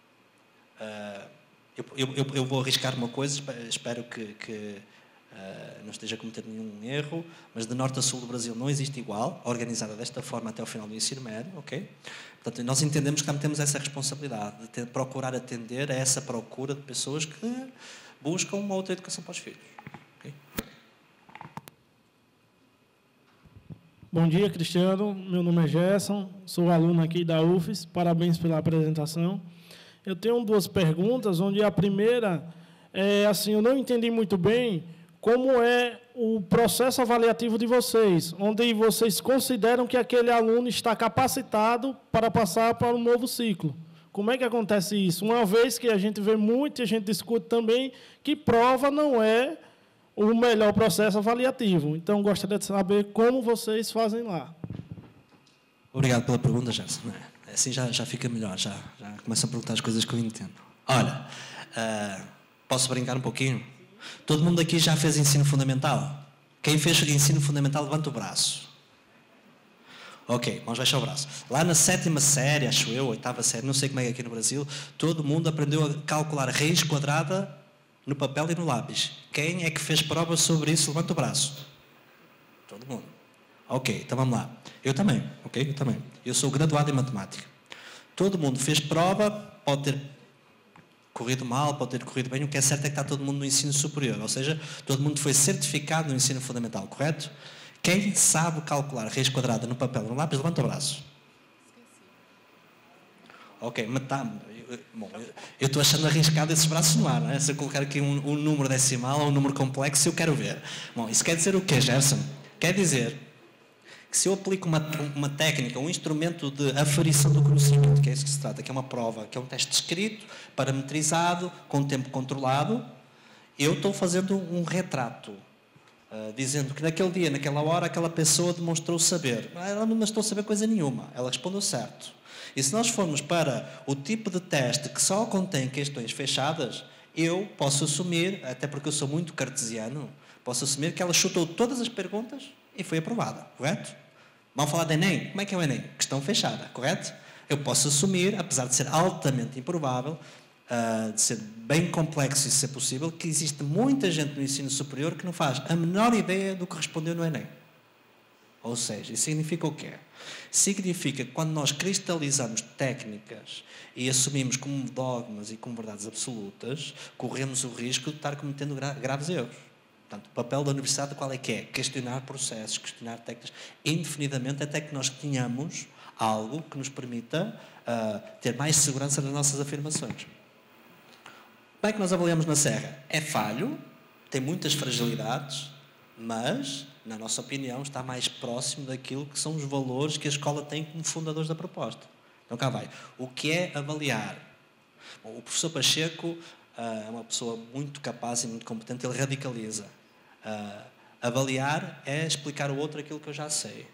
Eu vou arriscar uma coisa, espero que não esteja a cometer nenhum erro, mas de norte a sul do Brasil não existe igual, organizada desta forma até ao final do ensino médio, ok? Portanto, nós entendemos que também temos essa responsabilidade de procurar atender a essa procura de pessoas que buscam uma outra educação para os filhos. Okay? Bom dia, Cristiano. Meu nome é Gerson, sou aluno aqui da UFES. Parabéns pela apresentação. Eu tenho 2 perguntas, onde a primeira é assim, eu não entendi muito bem como é o processo avaliativo de vocês, onde vocês consideram que aquele aluno está capacitado para passar para um novo ciclo. Como é que acontece isso? Uma vez que a gente vê muito, e a gente discute também que prova não é o melhor processo avaliativo. Então, gostaria de saber como vocês fazem lá. Obrigado pela pergunta, Gerson. Assim já fica melhor, já começo a perguntar as coisas que eu entendo. Olha, posso brincar um pouquinho? Todo mundo aqui já fez ensino fundamental? Quem fez ensino fundamental, levanta o braço. Ok, vamos baixar o braço. Lá na 7ª série, acho eu, 8ª série, não sei como é que é aqui no Brasil, todo mundo aprendeu a calcular raiz quadrada no papel e no lápis. Quem é que fez prova sobre isso, levanta o braço. Todo mundo. Ok, então vamos lá. Eu também, ok? Eu também. Eu sou graduado em matemática. Todo mundo fez prova, pode ter corrido mal, pode ter corrido bem, o que é certo é que está todo mundo no ensino superior, ou seja, todo mundo foi certificado no ensino fundamental, correto? Quem sabe calcular raiz quadrada no papel ou no lápis, levanta o braço. Ok, bom, eu estou achando arriscado esses braços no ar, não é? Se eu colocar aqui um número decimal ou um número complexo, eu quero ver. Bom, isso quer dizer o quê, Gerson? Quer dizer que se eu aplico uma técnica, um instrumento de aferição do conhecimento, que é isso que se trata, que é uma prova, que é um teste escrito, parametrizado, com tempo controlado, eu estou fazendo um retrato, dizendo que naquele dia, naquela hora, aquela pessoa demonstrou saber. Ela não demonstrou saber coisa nenhuma, ela respondeu certo. E se nós formos para o tipo de teste que só contém questões fechadas, eu posso assumir, até porque eu sou muito cartesiano, posso assumir que ela chutou todas as perguntas e foi aprovada, correto? Vamos falar de Enem? Como é que é o Enem? Questão fechada, correto? Eu posso assumir, apesar de ser altamente improvável, de ser bem complexo e ser possível, que existe muita gente no ensino superior que não faz a menor ideia do que respondeu no Enem. Ou seja, isso significa o quê? Significa que quando nós cristalizamos técnicas e assumimos como dogmas e como verdades absolutas, corremos o risco de estar cometendo graves erros. Portanto, o papel da universidade qual é que é? Questionar processos, questionar técnicas, indefinidamente, até que nós tenhamos algo que nos permita ter mais segurança nas nossas afirmações. Como é que nós avaliamos na Serra? É falho, tem muitas fragilidades, mas, na nossa opinião, está mais próximo daquilo que são os valores que a escola tem como fundadores da proposta. Então, cá vai. O que é avaliar? Bom, o professor Pacheco é uma pessoa muito capaz e muito competente, ele radicaliza. Avaliar é explicar ao outro aquilo que eu já sei.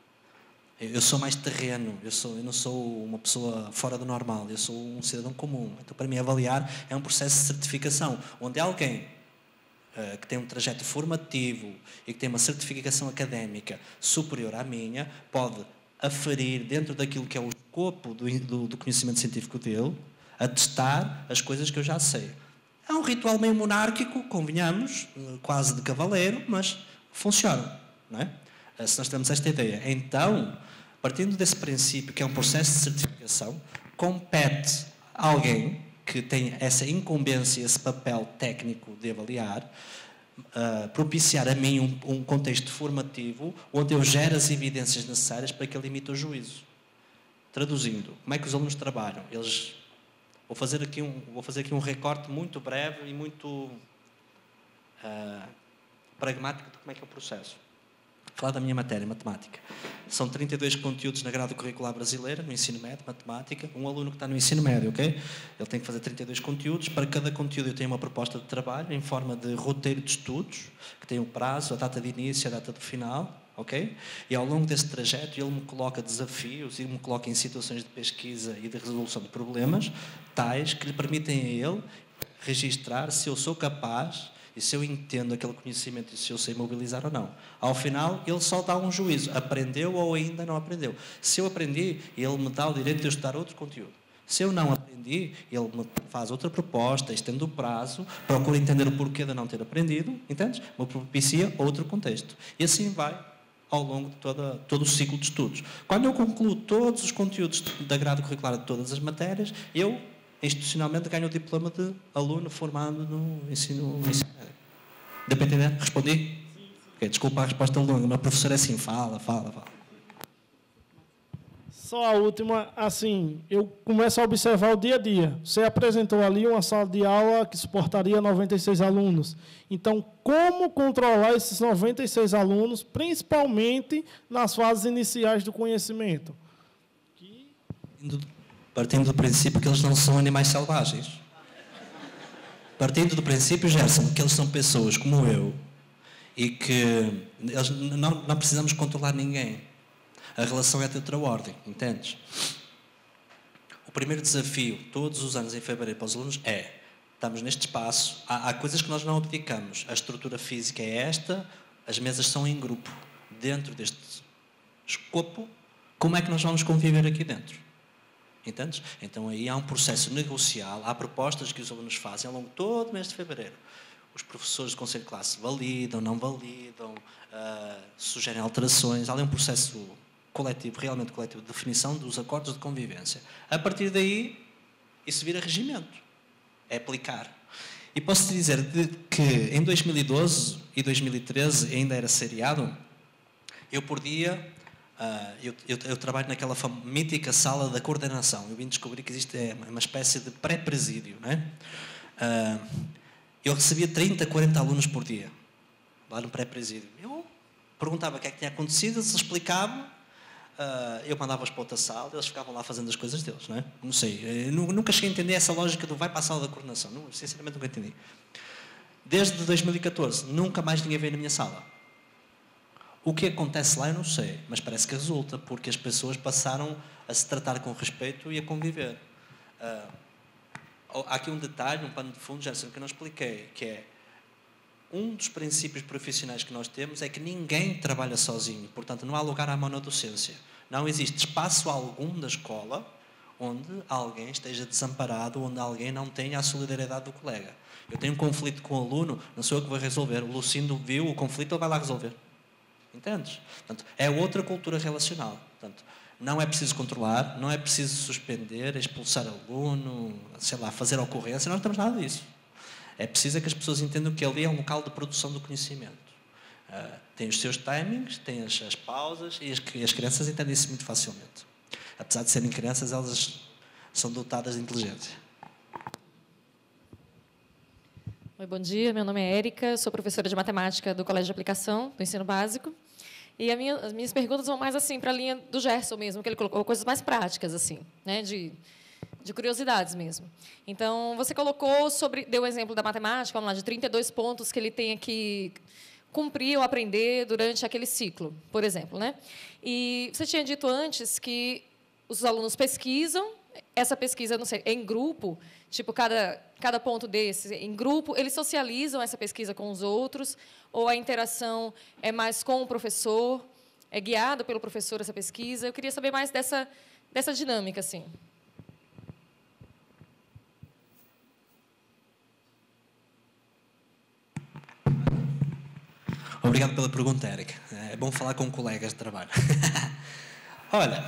Eu sou mais terreno, eu não sou uma pessoa fora do normal, eu sou um cidadão comum. Então, para mim, avaliar é um processo de certificação, onde alguém que tem um trajeto formativo e que tem uma certificação académica superior à minha, pode aferir dentro daquilo que é o escopo do conhecimento científico dele, atestar as coisas que eu já sei. É um ritual meio monárquico, convenhamos, quase de cavaleiro, mas funciona, não é? Se nós temos esta ideia. Então, Partindo desse princípio, que é um processo de certificação, compete a alguém que tem essa incumbência, esse papel técnico de avaliar, propiciar a mim um contexto formativo onde eu gero as evidências necessárias para que ele emita o juízo. Traduzindo, como é que os alunos trabalham? Vou fazer aqui um recorte muito breve e muito pragmático de como é que é o processo. Falar da minha matéria, matemática. São 32 conteúdos na grade curricular brasileira, no ensino médio, matemática. Um aluno que está no ensino médio, ok? Ele tem que fazer 32 conteúdos. Para cada conteúdo eu tenho uma proposta de trabalho em forma de roteiro de estudos, que tem o prazo, a data de início, a data de final, ok? E ao longo desse trajeto ele me coloca desafios e me coloca em situações de pesquisa e de resolução de problemas, tais que lhe permitem a ele registrar se eu sou capaz e se eu entendo aquele conhecimento e se eu sei mobilizar ou não. Ao final, ele só dá um juízo. Aprendeu ou ainda não aprendeu. Se eu aprendi, ele me dá o direito de eu estudar outro conteúdo. Se eu não aprendi, ele me faz outra proposta, estende o prazo, procura entender o porquê de não ter aprendido, entendes? Me propicia outro contexto. E assim vai ao longo de todo o ciclo de estudos. Quando eu concluo todos os conteúdos da grade curricular de todas as matérias, eu institucionalmente ganho o diploma de aluno formado no ensino médio. Deu para entender? Respondi? Sim. Okay, desculpa a resposta longa, mas o professor é assim, fala. Só a última, assim, eu começo a observar o dia a dia. Você apresentou ali uma sala de aula que suportaria 96 alunos. Então, como controlar esses 96 alunos, principalmente nas fases iniciais do conhecimento? Partindo do princípio que eles não são animais selvagens. Partindo do princípio, Gerson, que eles são pessoas como eu e que eles não precisamos controlar ninguém. A relação é de outra ordem, entendes? O primeiro desafio, todos os anos em fevereiro para os alunos, estamos neste espaço, há coisas que nós não abdicamos. A estrutura física é esta, as mesas são em grupo. Dentro deste escopo, como é que nós vamos conviver aqui dentro? Entendes? Então aí há um processo negocial, há propostas que os alunos fazem ao longo de todo o mês de fevereiro. Os professores do Conselho de Classe validam, não validam, sugerem alterações. Há ali um processo coletivo, realmente coletivo, de definição dos acordos de convivência. A partir daí, isso vira regimento. É aplicar. E posso-te dizer que em 2012 e 2013, ainda era seriado, eu por dia... Eu trabalho naquela mítica sala da coordenação. Eu vim descobrir que existe uma espécie de pré-presídio, não é? Eu recebia 30, 40 alunos por dia, lá no pré-presídio. Eu perguntava o que é que tinha acontecido, eles explicavam, eu mandava-os para outra sala, eles ficavam lá fazendo as coisas deles, não é? Não sei, eu nunca cheguei a entender essa lógica do vai para a sala da coordenação. Sinceramente nunca entendi. Desde 2014, nunca mais ninguém veio na minha sala. O que acontece lá eu não sei, mas parece que resulta, porque as pessoas passaram a se tratar com respeito e a conviver. Há aqui um detalhe, um pano de fundo, Gerson, que eu não expliquei, que é um dos princípios profissionais que nós temos é que ninguém trabalha sozinho, portanto não há lugar à monodocência. Não existe espaço algum da escola onde alguém esteja desamparado, onde alguém não tenha a solidariedade do colega. Eu tenho um conflito com o aluno, não sou eu que vou resolver, o Lucindo viu o conflito, ele vai lá resolver. Entendes? Portanto, é outra cultura relacional. Portanto, não é preciso controlar, não é preciso suspender, expulsar aluno, sei lá, fazer ocorrência, nós não temos nada disso. É preciso que as pessoas entendam que ali é um local de produção do conhecimento. Tem os seus timings, tem as pausas e as crianças entendem isso muito facilmente. Apesar de serem crianças, elas são dotadas de inteligência. Oi, bom dia. Meu nome é Érica, sou professora de matemática do Colégio de Aplicação, do ensino básico. E as minhas perguntas vão mais assim para a linha do Gerson mesmo, que ele colocou coisas mais práticas, assim, né, de curiosidades mesmo. Então, você colocou deu o exemplo da matemática, vamos lá, de 32 pontos que ele tem que cumprir ou aprender durante aquele ciclo, por exemplo, né? E você tinha dito antes que os alunos pesquisam, essa pesquisa, não sei, em grupo, tipo, cada ponto desse, em grupo, eles socializam essa pesquisa com os outros, ou a interação é mais com o professor, é guiada pelo professor essa pesquisa? Eu queria saber mais dessa dinâmica, assim. Obrigado pela pergunta, Érica. É bom falar com colegas de trabalho. Olha,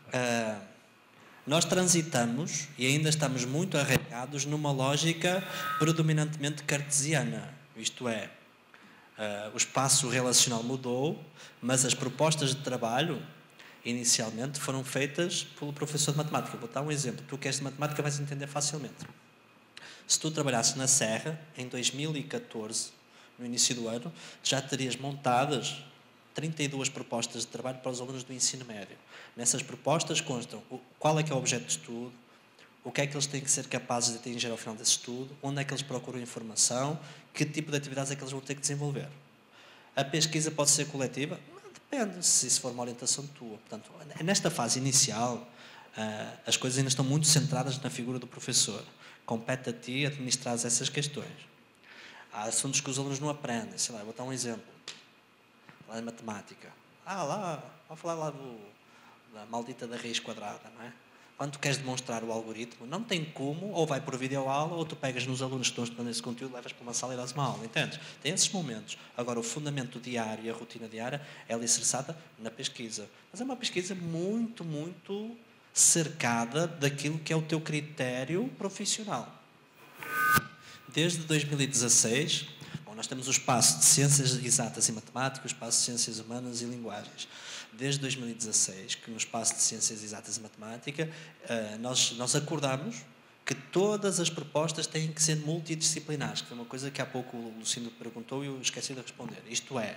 nós transitamos e ainda estamos muito arraigados numa lógica predominantemente cartesiana. Isto é, o espaço relacional mudou, mas as propostas de trabalho inicialmente foram feitas pelo professor de matemática. Vou dar um exemplo. Tu que és de matemática vais entender facilmente. Se tu trabalhasses na Serra, em 2014, no início do ano, já terias montadas 32 propostas de trabalho para os alunos do ensino médio. Nessas propostas constam qual é que é o objeto de estudo, o que é que eles têm que ser capazes de atingir ao final desse estudo, onde é que eles procuram informação, que tipo de atividades é que eles vão ter que desenvolver. A pesquisa pode ser coletiva? Depende, se isso for uma orientação tua. Portanto, nesta fase inicial, as coisas ainda estão muito centradas na figura do professor. Compete a ti administrar essas questões. Há assuntos que os alunos não aprendem. Sei lá, vou dar um exemplo. Lá de matemática. Vou falar lá da maldita da raiz quadrada, não é? Quando tu queres demonstrar o algoritmo, não tem como, ou vai por videoaula, ou tu pegas nos alunos que estão estudando esse conteúdo, levas para uma sala e dás uma aula, entendes? Tem esses momentos. Agora, o fundamento diário e a rotina diária é alicerçada na pesquisa. Mas é uma pesquisa muito, muito cercada daquilo que é o teu critério profissional. Desde 2016, nós temos o espaço de Ciências Exatas e Matemática, o espaço de Ciências Humanas e Linguagens. Desde 2016, que no espaço de Ciências Exatas e Matemática, nós acordamos que todas as propostas têm que ser multidisciplinares, que foi uma coisa que há pouco o Lucindo perguntou e eu esqueci de responder. Isto é,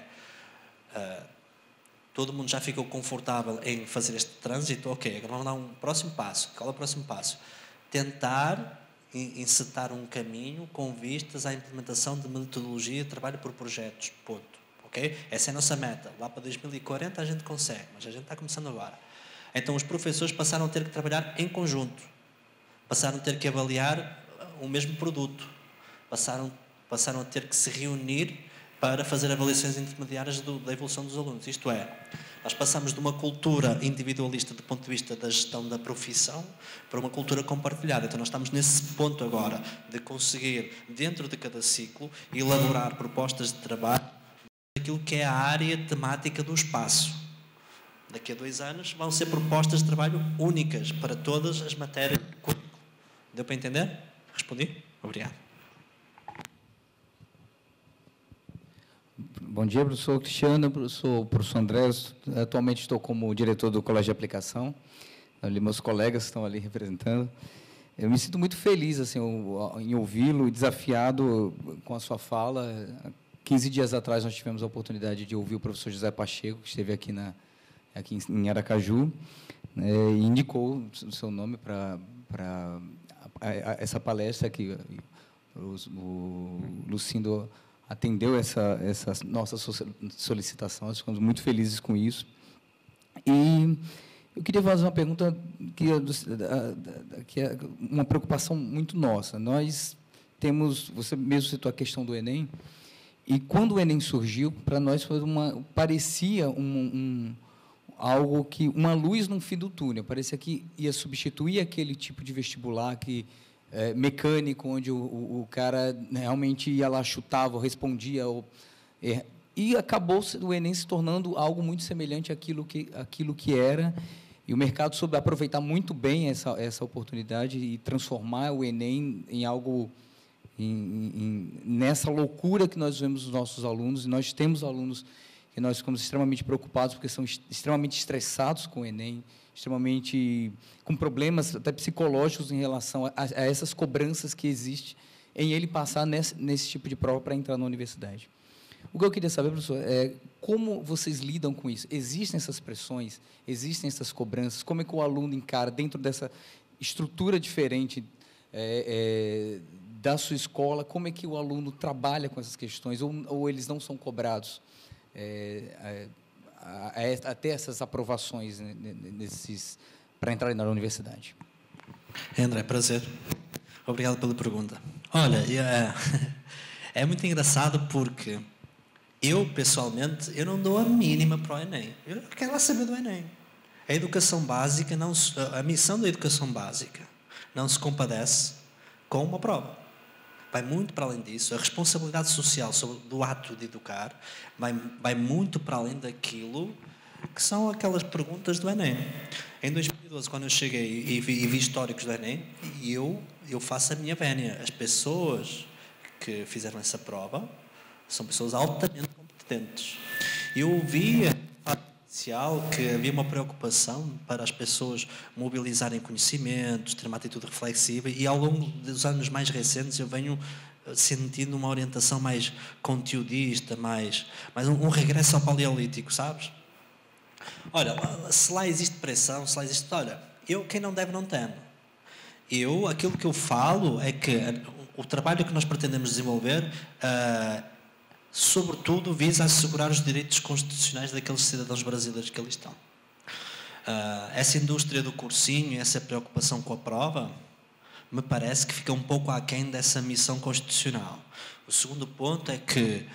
todo mundo já ficou confortável em fazer este trânsito? Ok, agora vamos dar um próximo passo. Qual é o próximo passo? Tentar encetar um caminho com vistas à implementação de metodologia de trabalho por projetos. Ponto. Okay? Essa é a nossa meta. Lá para 2040 a gente consegue, mas a gente está começando agora. Então os professores passaram a ter que trabalhar em conjunto. Passaram a ter que avaliar o mesmo produto. Passaram a ter que se reunir para fazer avaliações intermediárias da evolução dos alunos. Isto é, nós passamos de uma cultura individualista do ponto de vista da gestão da profissão para uma cultura compartilhada. Então nós estamos nesse ponto agora de conseguir, dentro de cada ciclo, elaborar propostas de trabalho daquilo que é a área temática do espaço. Daqui a 2 anos vão ser propostas de trabalho únicas para todas as matérias. Deu para entender? Respondi? Obrigado. Bom dia, professor Cristiano, sou o professor André, atualmente estou como diretor do Colégio de Aplicação, ali meus colegas estão ali representando. Eu me sinto muito feliz assim, em ouvi-lo, desafiado com a sua fala. 15 dias atrás nós tivemos a oportunidade de ouvir o professor José Pacheco, que esteve aqui em Aracaju, e indicou o seu nome para essa palestra que o Lucindo atendeu essa nossa solicitação, nós ficamos muito felizes com isso. E eu queria fazer uma pergunta que é uma preocupação muito nossa. Nós temos, você mesmo citou a questão do Enem, e quando o Enem surgiu, para nós parecia algo que, uma luz no fim do túnel, parecia que ia substituir aquele tipo de vestibular mecânico, onde o cara realmente ia lá, chutava, respondia, e acabou o Enem se tornando algo muito semelhante àquilo que era, e o mercado soube aproveitar muito bem essa oportunidade e transformar o Enem em algo, nessa loucura que nós vemos os nossos alunos, e nós temos alunos que nós ficamos extremamente preocupados, porque são extremamente estressados com o Enem, extremamente com problemas até psicológicos em relação a essas cobranças que existem em ele passar nesse tipo de prova para entrar na universidade. O que eu queria saber, professor, é como vocês lidam com isso? Existem essas pressões? Existem essas cobranças? Como é que o aluno encara dentro dessa estrutura diferente da sua escola? Como é que o aluno trabalha com essas questões? Ou eles não são cobrados até essas aprovações para entrar na universidade? André, prazer. Obrigado pela pergunta. Olha, é muito engraçado porque eu, pessoalmente, eu não dou a mínima para o Enem. Eu não quero lá saber do Enem. A educação básica, a missão da educação básica não se compadece com uma prova. Vai muito para além disso. A responsabilidade social do ato de educar vai muito para além daquilo que são aquelas perguntas do Enem. Em 2012, quando eu cheguei e vi históricos do Enem, eu faço a minha vénia. As pessoas que fizeram essa prova são pessoas altamente competentes. Eu via que havia uma preocupação para as pessoas mobilizarem conhecimentos, ter uma atitude reflexiva, e ao longo dos anos mais recentes eu venho sentindo uma orientação mais conteudista, mais um regresso ao paleolítico, sabes? Olha, se lá existe pressão, se lá existe... Olha, quem não deve, não teme. Aquilo que eu falo é que o trabalho que nós pretendemos desenvolver... sobretudo visa assegurar os direitos constitucionais daqueles cidadãos brasileiros que ali estão. Essa indústria do cursinho, essa preocupação com a prova, me parece que fica um pouco aquém dessa missão constitucional. O segundo ponto é que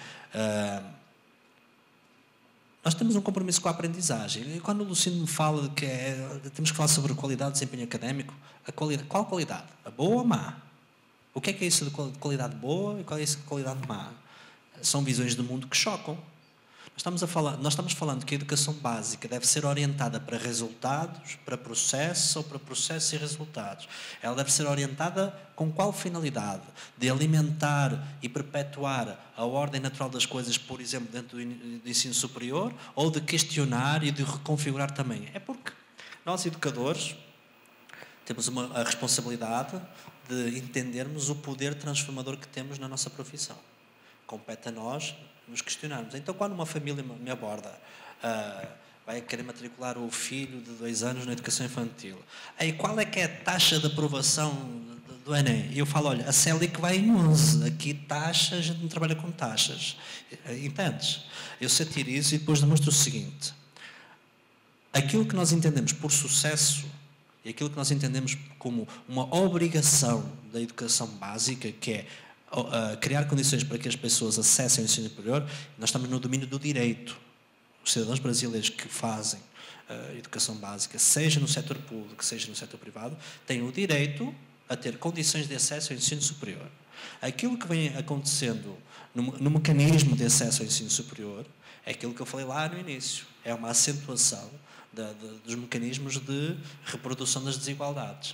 nós temos um compromisso com a aprendizagem. E quando o Luciano me fala de que temos que falar sobre qualidade de desempenho académico, qual qualidade? A boa ou a má? O que é isso de qualidade boa e qual é isso de qualidade má? São visões do mundo que chocam. Nós estamos falando que a educação básica deve ser orientada para resultados, para processos ou para processos e resultados. Ela deve ser orientada com qual finalidade? De alimentar e perpetuar a ordem natural das coisas, por exemplo, dentro do ensino superior, ou de questionar e de reconfigurar também? É porque nós, educadores, temos a responsabilidade de entendermos o poder transformador que temos na nossa profissão. Compete a nós nos questionarmos. Então, quando uma família me aborda, vai querer matricular o filho de 2 anos na educação infantil, aí qual é que é a taxa de aprovação do Enem? E eu falo, olha, a Selic vai em 11, aqui taxas, a gente não trabalha com taxas. Entendes? Eu satirizo e depois demonstro o seguinte: aquilo que nós entendemos por sucesso e aquilo que nós entendemos como uma obrigação da educação básica, que é criar condições para que as pessoas acessem o ensino superior, nós estamos no domínio do direito. Os cidadãos brasileiros que fazem educação básica, seja no setor público, seja no setor privado, têm o direito a ter condições de acesso ao ensino superior. Aquilo que vem acontecendo no mecanismo de acesso ao ensino superior é aquilo que eu falei lá no início. É uma acentuação dos mecanismos de reprodução das desigualdades.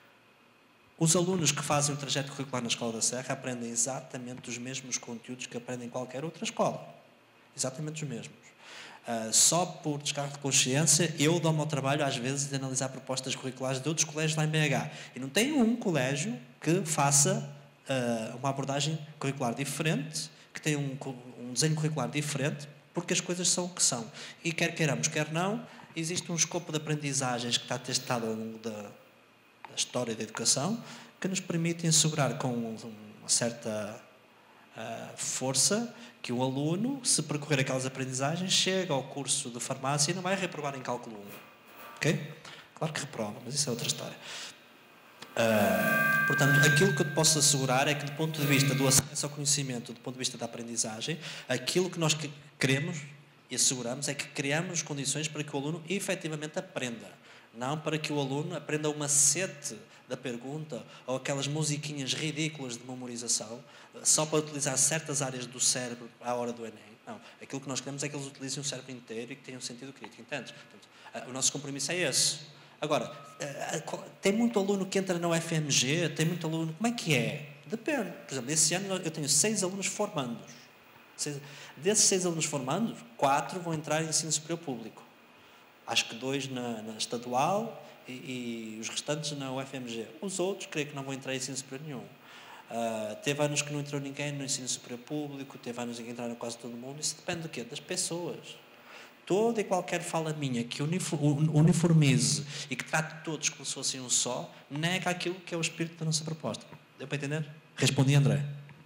Os alunos que fazem o trajeto curricular na Escola da Serra aprendem exatamente os mesmos conteúdos que aprendem em qualquer outra escola. Exatamente os mesmos. Só por descargo de consciência, eu dou-me ao trabalho, às vezes, de analisar propostas curriculares de outros colégios lá em BH. E não tem um colégio que faça uma abordagem curricular diferente, que tenha um desenho curricular diferente, porque as coisas são o que são. E quer queiramos, quer não, existe um escopo de aprendizagens que está testado ao longo da história da educação, que nos permitem assegurar com uma certa força que o aluno, se percorrer aquelas aprendizagens, chega ao curso de farmácia e não vai reprovar em cálculo 1. Ok? Claro que reprova, mas isso é outra história. Portanto, aquilo que eu te posso assegurar é que, do ponto de vista do acesso ao conhecimento, do ponto de vista da aprendizagem, aquilo que nós queremos e asseguramos é que criamos condições para que o aluno efetivamente aprenda. Não para que o aluno aprenda o macete da pergunta ou aquelas musiquinhas ridículas de memorização só para utilizar certas áreas do cérebro à hora do Enem. Não. Aquilo que nós queremos é que eles utilizem o cérebro inteiro e que tenham um sentido crítico. Entendes? Portanto, o nosso compromisso é esse. Agora, tem muito aluno que entra na UFMG, tem muito aluno... Como é que é? Depende. Por exemplo, esse ano eu tenho 6 alunos formandos. Desses 6 alunos formandos, 4 vão entrar em ensino superior público. Acho que 2 na estadual e os restantes na UFMG. Os outros, creio que não vão entrar em ensino superior nenhum. Teve anos que não entrou ninguém no ensino superior público, teve anos em que entraram quase todo mundo. Isso depende do quê? Das pessoas. Toda e qualquer fala minha que uniformize e que trate todos como se fossem um só, nega aquilo que é o espírito da nossa proposta. Deu para entender? Respondi, André.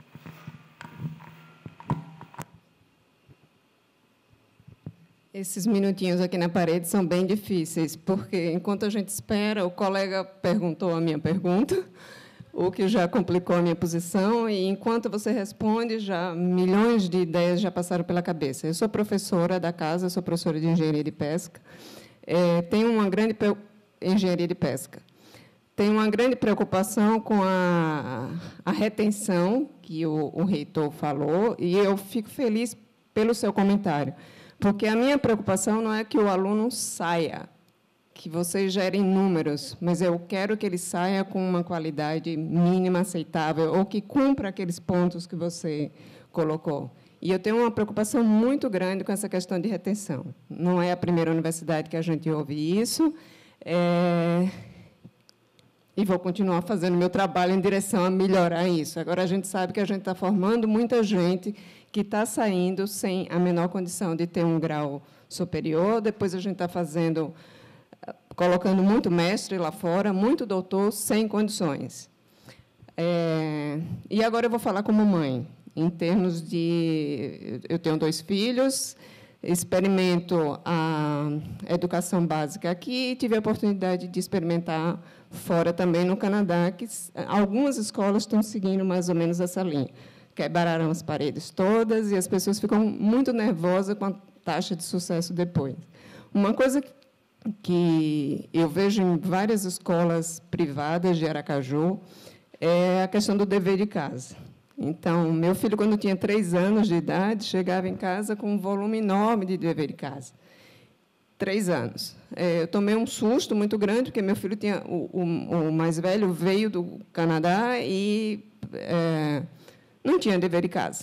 Esses minutinhos aqui na parede são bem difíceis, porque, enquanto a gente espera, o colega perguntou a minha pergunta, o que já complicou a minha posição, e, enquanto você responde, já milhões de ideias já passaram pela cabeça. Eu sou professora da casa, sou professora de engenharia de pesca, tenho uma grande engenharia de pesca. Tenho uma grande preocupação com a retenção, que o reitor falou, e eu fico feliz pelo seu comentário, Porque a minha preocupação não é que o aluno saia, que vocês gerem números, mas eu quero que ele saia com uma qualidade mínima aceitável ou que cumpra aqueles pontos que você colocou. E eu tenho uma preocupação muito grande com essa questão de retenção. Não é a primeira universidade que a gente ouve isso, e vou continuar fazendo meu trabalho em direção a melhorar isso. Agora, a gente sabe que a gente está formando muita gente que está saindo sem a menor condição de ter um grau superior, depois a gente está colocando muito mestre lá fora, muito doutor, sem condições. E agora eu vou falar como mãe, em termos de... Eu tenho 2 filhos, experimento a educação básica aqui e tive a oportunidade de experimentar fora também no Canadá, que algumas escolas estão seguindo mais ou menos essa linha. Quebraram as paredes todas e as pessoas ficam muito nervosas com a taxa de sucesso depois. Uma coisa que eu vejo em várias escolas privadas de Aracaju é a questão do dever de casa. Então, meu filho, quando tinha 3 anos de idade, chegava em casa com um volume enorme de dever de casa. 3 anos. Eu tomei um susto muito grande, porque meu filho tinha... O mais velho veio do Canadá e não tinha dever de casa.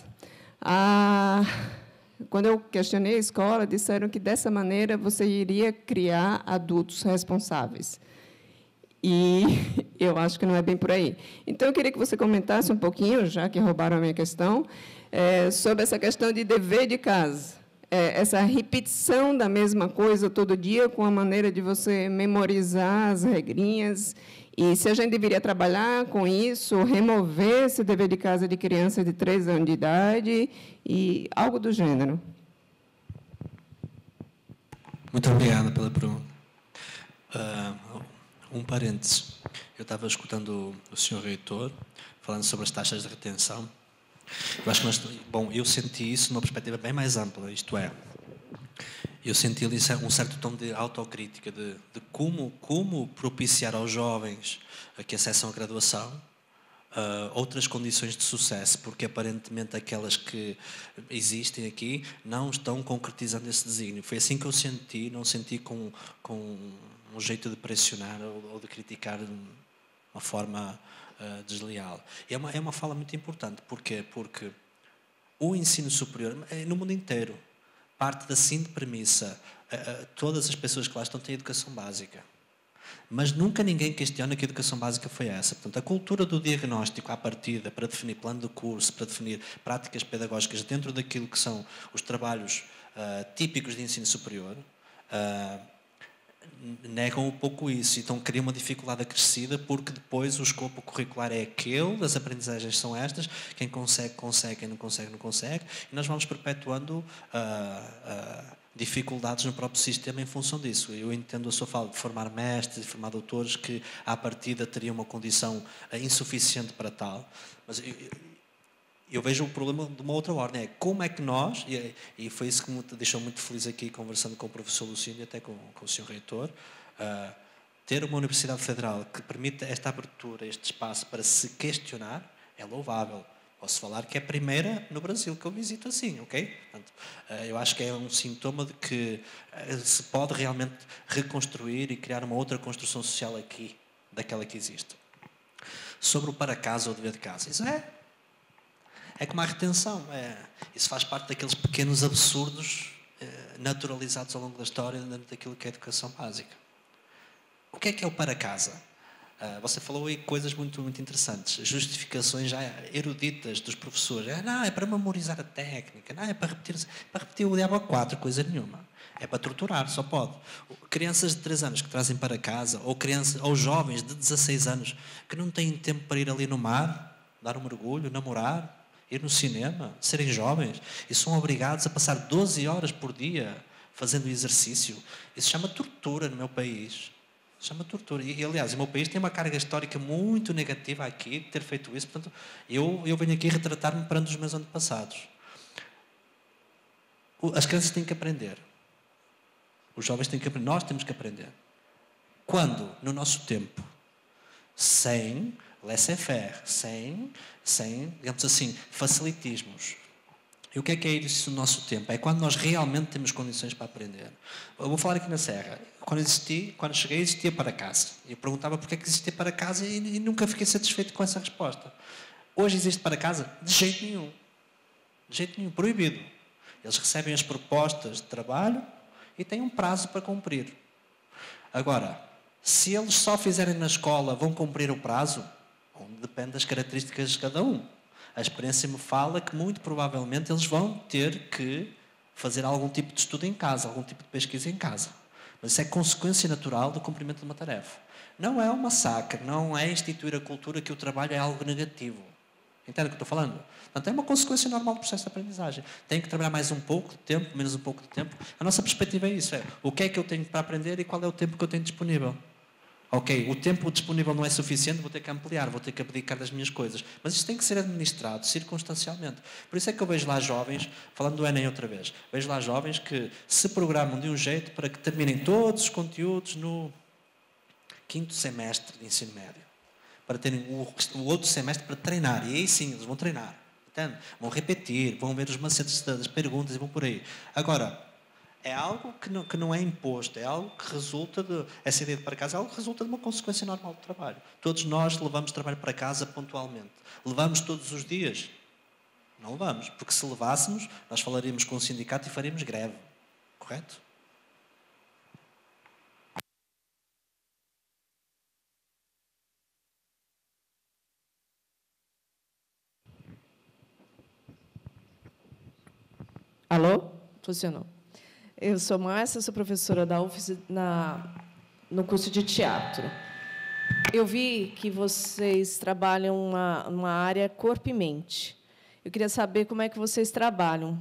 Quando eu questionei a escola, disseram que, dessa maneira, você iria criar adultos responsáveis. E eu acho que não é bem por aí. Então, eu queria que você comentasse um pouquinho, já que roubaram a minha questão, sobre essa questão de dever de casa. Essa repetição da mesma coisa todo dia, com a maneira de você memorizar as regrinhas, e se a gente deveria trabalhar com isso, remover esse dever de casa de criança de 3 anos de idade, e algo do gênero. Muito obrigado pela pergunta. Um parênteses. Eu estava escutando o Sr. Reitor falando sobre as taxas de retenção. Eu acho que eu senti isso numa perspectiva bem mais ampla, isto é, eu senti ali um certo tom de autocrítica de como propiciar aos jovens que acessam a graduação outras condições de sucesso, porque aparentemente aquelas que existem aqui não estão concretizando esse desígnio. Foi assim que eu senti, não senti com um jeito de pressionar ou de criticar de uma forma desleal. É uma fala muito importante. Porquê? Porque o ensino superior, no mundo inteiro, parte da seguinte premissa: todas as pessoas que lá estão têm educação básica. Mas nunca ninguém questiona que a educação básica foi essa. Portanto, a cultura do diagnóstico à partida, para definir plano de curso, para definir práticas pedagógicas dentro daquilo que são os trabalhos típicos de ensino superior, negam um pouco isso. Então, cria uma dificuldade acrescida, porque depois o escopo curricular é aquele, as aprendizagens são estas, quem consegue, consegue, quem não consegue, não consegue, e nós vamos perpetuando dificuldades no próprio sistema em função disso. Eu entendo a sua fala de formar mestres e formar doutores que, à partida, teriam uma condição insuficiente para tal, mas eu vejo o problema de uma outra ordem. É como é que nós, e foi isso que me deixou muito feliz aqui, conversando com o professor Lucínio e até com o Sr. Reitor, ter uma Universidade Federal que permita esta abertura, este espaço para se questionar, é louvável. Posso falar que é a primeira no Brasil que eu visito assim, ok? Portanto, eu acho que é um sintoma de que se pode realmente reconstruir e criar uma outra construção social aqui, daquela que existe. Sobre o para casa ou dever de casa, isso é como a retenção. Isso faz parte daqueles pequenos absurdos naturalizados ao longo da história dentro daquilo que é a educação básica. O que é o para casa? Você falou aí coisas muito, muito interessantes, justificações já eruditas dos professores. Não, é para memorizar a técnica, não, é para repetir o diabo a 4, coisa nenhuma. É para torturar, só pode. Crianças de 3 anos que trazem para casa, ou jovens de 16 anos que não têm tempo para ir ali no mar, dar um mergulho, namorar, ir no cinema, serem jovens, e são obrigados a passar 12 horas por dia fazendo exercício. Isso chama tortura no meu país. Chama tortura. E, aliás, o meu país tem uma carga histórica muito negativa aqui de ter feito isso. Portanto, eu venho aqui retratar-me perante os meus antepassados. As crianças têm que aprender. Os jovens têm que aprender. Nós temos que aprender. Quando? No nosso tempo. Sem laissez-faire. Sem, digamos assim, facilitismos. E o que é isso do nosso tempo? É quando nós realmente temos condições para aprender. Eu vou falar aqui na Serra. Quando cheguei, existia para casa. Eu perguntava porque é que existia para casa e nunca fiquei satisfeito com essa resposta. Hoje existe para casa? De jeito nenhum. De jeito nenhum. Proibido. Eles recebem as propostas de trabalho e têm um prazo para cumprir. Agora, se eles só fizerem na escola, vão cumprir o prazo? Depende das características de cada um. A experiência me fala que, muito provavelmente, eles vão ter que fazer algum tipo de estudo em casa, algum tipo de pesquisa em casa. Mas isso é consequência natural do cumprimento de uma tarefa. Não é um massacre, não é instituir a cultura que o trabalho é algo negativo. Entende o que eu estou falando? Portanto, é uma consequência normal do processo de aprendizagem. Tem que trabalhar mais um pouco de tempo, menos um pouco de tempo. A nossa perspectiva é isso. O que é que eu tenho para aprender e qual é o tempo que eu tenho disponível. Ok, o tempo disponível não é suficiente, vou ter que ampliar, vou ter que abdicar das minhas coisas. Mas isso tem que ser administrado circunstancialmente. Por isso é que eu vejo lá jovens, falando do Enem outra vez, vejo lá jovens que se programam de um jeito para que terminem todos os conteúdos no 5º semestre de ensino médio. Para terem o outro semestre para treinar. E aí sim, eles vão treinar. Entende? Vão repetir, vão ver os macetes das perguntas e vão por aí. Agora, é algo que não é imposto, é algo que resulta de... Essa ideia de para casa é algo que resulta de uma consequência normal do trabalho. Todos nós levamos trabalho para casa pontualmente. Levamos todos os dias? Não levamos, porque se levássemos, nós falaríamos com o sindicato e faríamos greve. Correto? Alô? Funcionou. Eu sou Márcia, sou professora da UFES no curso de teatro. Eu vi que vocês trabalham numa área corpo e mente. Eu queria saber como é que vocês trabalham.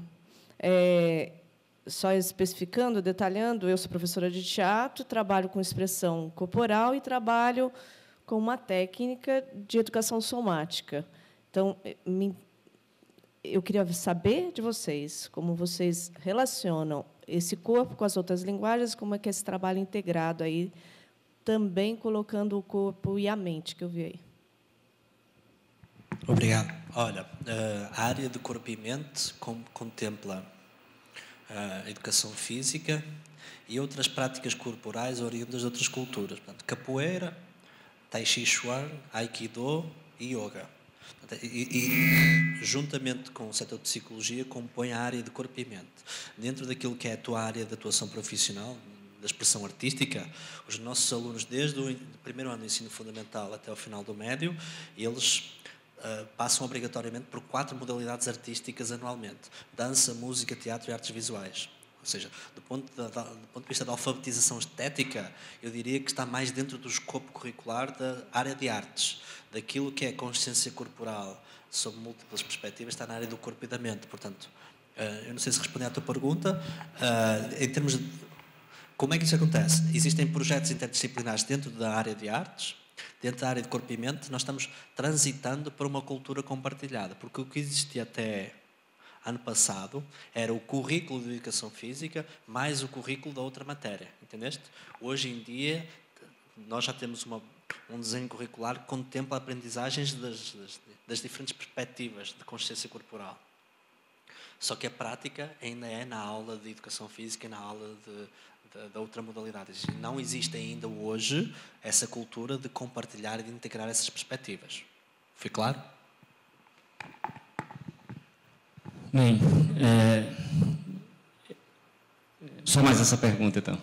Só especificando, detalhando, eu sou professora de teatro, trabalho com expressão corporal e trabalho com uma técnica de educação somática. Então, eu queria saber de vocês como vocês relacionam esse corpo com as outras linguagens, como é que é esse trabalho integrado aí, também colocando o corpo e a mente que eu vi aí. Obrigado. Olha, a área de corpo e mente contempla a educação física e outras práticas corporais oriundas de outras culturas. Portanto, capoeira, tai chi chuan, aikido e yoga. E juntamente com o setor de psicologia, compõe a área de corpo e mente. Dentro daquilo que é a tua área de atuação profissional, da expressão artística, os nossos alunos, desde o primeiro ano do ensino fundamental até o final do médio, eles passam obrigatoriamente por 4 modalidades artísticas anualmente: dança, música, teatro e artes visuais. Ou seja, do ponto de vista da alfabetização estética, eu diria que está mais dentro do escopo curricular da área de artes. Daquilo que é consciência corporal, sob múltiplas perspectivas, está na área do corpo e da mente. Portanto, eu não sei se respondi à tua pergunta. Em termos de como é que isso acontece? Existem projetos interdisciplinares dentro da área de artes, dentro da área de corpo e mente. Nós estamos transitando para uma cultura compartilhada, porque o que existia até ano passado era o currículo de educação física mais o currículo da outra matéria, entendeste? Hoje em dia nós já temos um desenho curricular que contempla aprendizagens das diferentes perspectivas de consciência corporal. Só que a prática ainda é na aula de educação física e na aula da outra modalidade. Não existe ainda hoje essa cultura de compartilhar e de integrar essas perspectivas. Foi claro? Bem, só mais essa pergunta, então.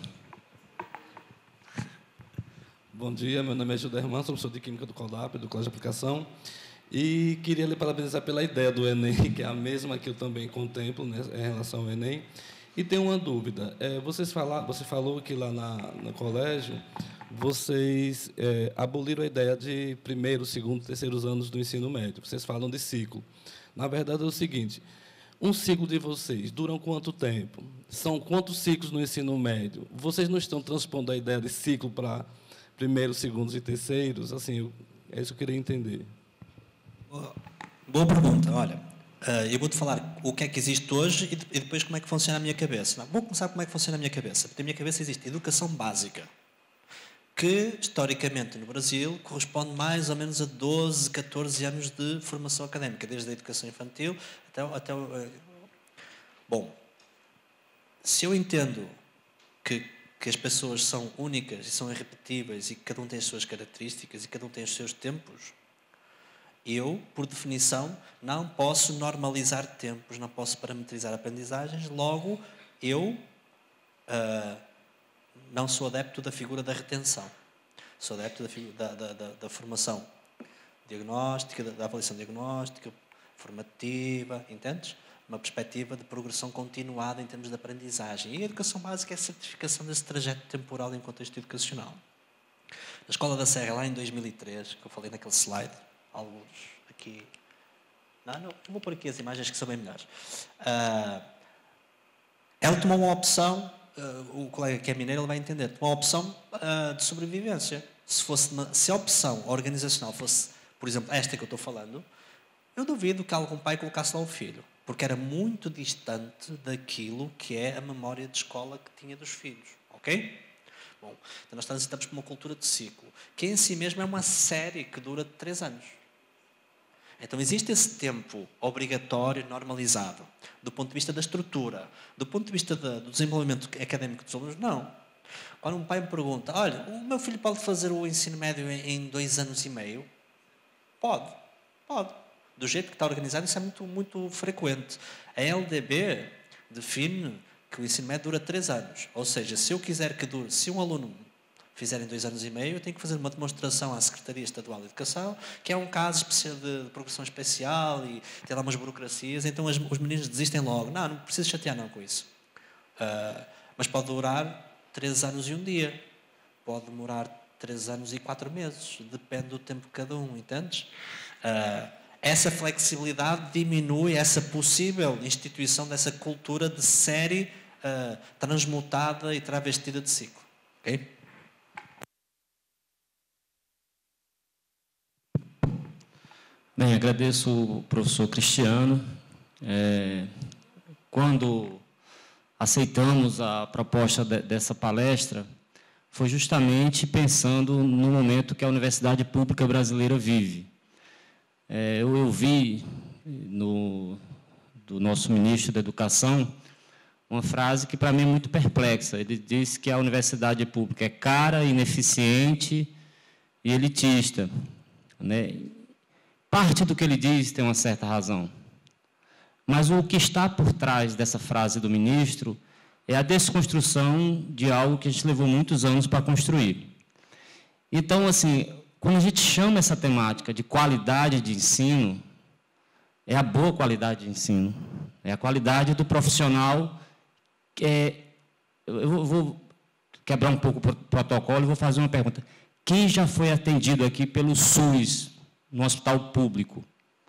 Bom dia, meu nome é Gilder Manso, sou professor de Química do CODAP, do Colégio de Aplicação, e queria lhe parabenizar pela ideia do Enem, que é a mesma que eu também contemplo, né, em relação ao Enem. E tenho uma dúvida. Você falou que lá no colégio vocês aboliram a ideia de primeiro, segundo, terceiros anos do ensino médio. Vocês falam de ciclo. Na verdade, é o seguinte: um ciclo de vocês dura quanto tempo? São quantos ciclos no ensino médio? Vocês não estão transpondo a ideia de ciclo para primeiros, segundos e terceiros? Assim, é isso que eu queria entender. Boa pergunta. Olha, eu vou-te falar o que é que existe hoje e depois como é que funciona a minha cabeça. Vou começar como é que funciona a minha cabeça. Porque na minha cabeça existe educação básica, que, historicamente, no Brasil, corresponde mais ou menos a 12, 14 anos de formação académica, desde a educação infantil Bom, se eu entendo que as pessoas são únicas e são irrepetíveis e que cada um tem as suas características e cada um tem os seus tempos, eu, por definição, não posso normalizar tempos, não posso parametrizar aprendizagens, logo, eu não sou adepto da figura da retenção. Sou adepto da formação diagnóstica, da avaliação diagnóstica, formativa, entendes? Uma perspectiva de progressão continuada em termos de aprendizagem. E a educação básica é a certificação desse trajeto temporal em contexto educacional. Na Escola da Serra, lá em 2003, que eu falei naquele slide, alguns aqui... Não, eu vou pôr aqui as imagens que são bem melhores. Ela tomou uma opção, o colega que é mineiro ele vai entender, tomou uma opção de sobrevivência. Se a opção organizacional fosse, por exemplo, esta que eu estou falando, eu duvido que algum pai colocasse lá o filho, porque era muito distante daquilo que é a memória de escola que tinha dos filhos. Ok? Bom, então nós transitamos por uma cultura de ciclo, que em si mesmo é uma série que dura 3 anos. Então existe esse tempo obrigatório, normalizado, do ponto de vista da estrutura, do ponto de vista do desenvolvimento académico dos alunos, não. Quando um pai me pergunta, olha, o meu filho pode fazer o ensino médio em 2 anos e meio? Pode. Do jeito que está organizado, isso é muito, muito frequente. A LDB define que o ensino médio dura 3 anos. Ou seja, se eu quiser que dure, se um aluno fizer em 2 anos e meio, eu tenho que fazer uma demonstração à Secretaria Estadual de Educação, que é um caso de progressão especial e tem lá umas burocracias, então os meninos desistem logo. Não preciso chatear não com isso. Mas pode durar 3 anos e 1 dia. Pode demorar 3 anos e 4 meses. Depende do tempo de cada um, entendes? Essa flexibilidade diminui essa possível instituição dessa cultura de série transmutada e travestida de ciclo. Ok? Bem, agradeço o professor Cristiano. Quando aceitamos a proposta dessa palestra, foi justamente pensando no momento que a universidade pública brasileira vive. Eu ouvi do nosso ministro da Educação uma frase que para mim é muito perplexa. Ele disse que a universidade pública é cara, ineficiente e elitista, né? Parte do que ele diz tem uma certa razão. Mas o que está por trás dessa frase do ministro é a desconstrução de algo que a gente levou muitos anos para construir. Então, assim, quando a gente chama essa temática de qualidade de ensino, é a boa qualidade de ensino, é a qualidade do profissional. Eu vou quebrar um pouco o protocolo e vou fazer uma pergunta. Quem já foi atendido aqui pelo SUS, no hospital público?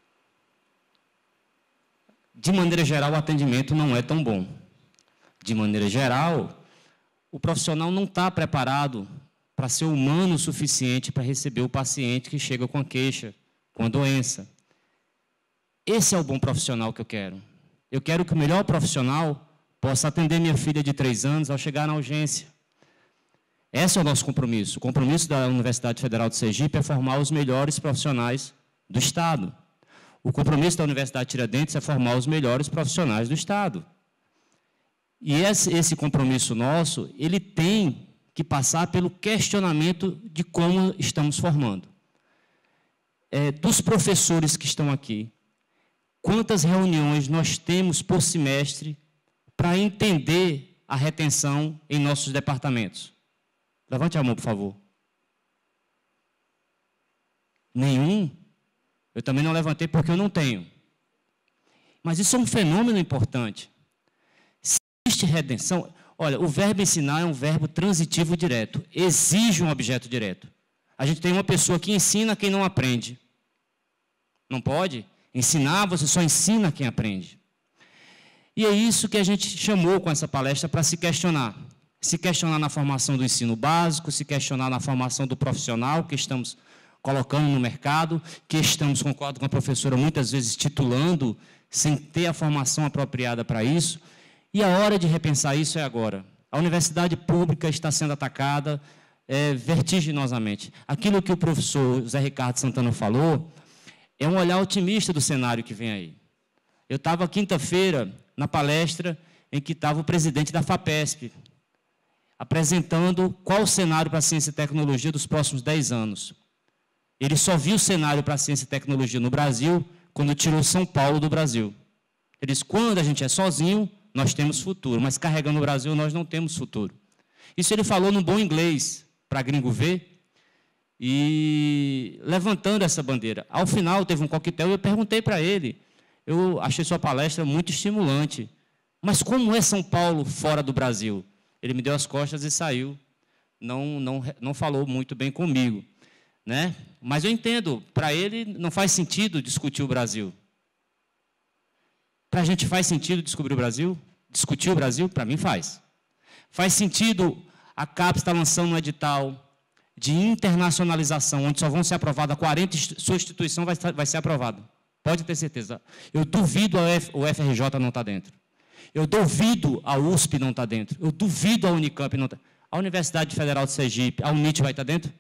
De maneira geral, o atendimento não é tão bom. De maneira geral, o profissional não está preparado para ser humano o suficiente para receber o paciente que chega com a queixa, com a doença. Esse é o bom profissional que eu quero. Eu quero que o melhor profissional possa atender minha filha de 3 anos ao chegar na urgência. Esse é o nosso compromisso. O compromisso da Universidade Federal de Sergipe é formar os melhores profissionais do Estado. O compromisso da Universidade Tiradentes é formar os melhores profissionais do Estado. E esse compromisso nosso, ele tem que passar pelo questionamento de como estamos formando. Dos professores que estão aqui, quantas reuniões nós temos por semestre para entender a retenção em nossos departamentos? Levante a mão, por favor. Nenhum? Eu também não levantei porque eu não tenho. Mas isso é um fenômeno importante. Se existe retenção... Olha, o verbo ensinar é um verbo transitivo direto. Exige um objeto direto. A gente tem uma pessoa que ensina quem não aprende. Não pode? Ensinar, você só ensina quem aprende. E é isso que a gente chamou com essa palestra para se questionar. Se questionar na formação do ensino básico, se questionar na formação do profissional que estamos colocando no mercado, que estamos, concordo com a professora, muitas vezes titulando, sem ter a formação apropriada para isso. E a hora de repensar isso é agora. A universidade pública está sendo atacada vertiginosamente. Aquilo que o professor Zé Ricardo Santana falou é um olhar otimista do cenário que vem aí. Eu estava quinta-feira na palestra em que estava o presidente da FAPESP, apresentando qual o cenário para a ciência e tecnologia dos próximos 10 anos. Ele só viu o cenário para a ciência e tecnologia no Brasil quando tirou São Paulo do Brasil. Ele disse, quando a gente é sozinho, nós temos futuro, mas carregando o Brasil, nós não temos futuro. Isso ele falou no bom inglês, para gringo ver, e levantando essa bandeira. Ao final, teve um coquetel e eu perguntei para ele, eu achei sua palestra muito estimulante, mas como é São Paulo fora do Brasil? Ele me deu as costas e saiu, não falou muito bem comigo, né? Mas eu entendo, para ele não faz sentido discutir o Brasil. Para a gente faz sentido descobrir o Brasil? Discutir o Brasil? Para mim faz. Faz sentido a CAPES estar lançando um edital de internacionalização, onde só vão ser aprovadas 40, sua instituição vai ser aprovada. Pode ter certeza. Eu duvido o FRJ não estar dentro. Eu duvido a USP não estar dentro. Eu duvido a Unicamp não estar. A Universidade Federal de Sergipe, a UNIT vai estar dentro?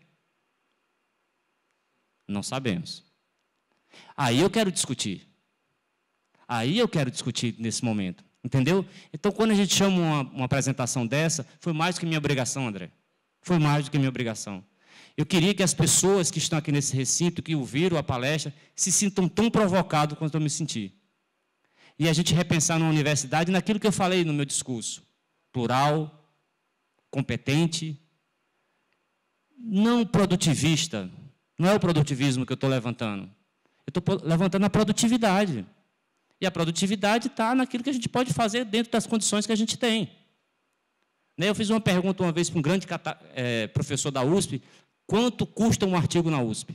Não sabemos. Aí eu quero discutir. Aí eu quero discutir nesse momento. Entendeu? Então, quando a gente chama uma apresentação dessa, foi mais do que minha obrigação, André. Foi mais do que minha obrigação. Eu queria que as pessoas que estão aqui nesse recinto, que ouviram a palestra, se sintam tão provocados quanto eu me senti. E a gente repensar na universidade naquilo que eu falei no meu discurso. Plural, competente, não produtivista. Não é o produtivismo que eu estou levantando. Eu estou levantando a produtividade. E a produtividade está naquilo que a gente pode fazer dentro das condições que a gente tem. Eu fiz uma pergunta uma vez para um grande professor da USP, quanto custa um artigo na USP?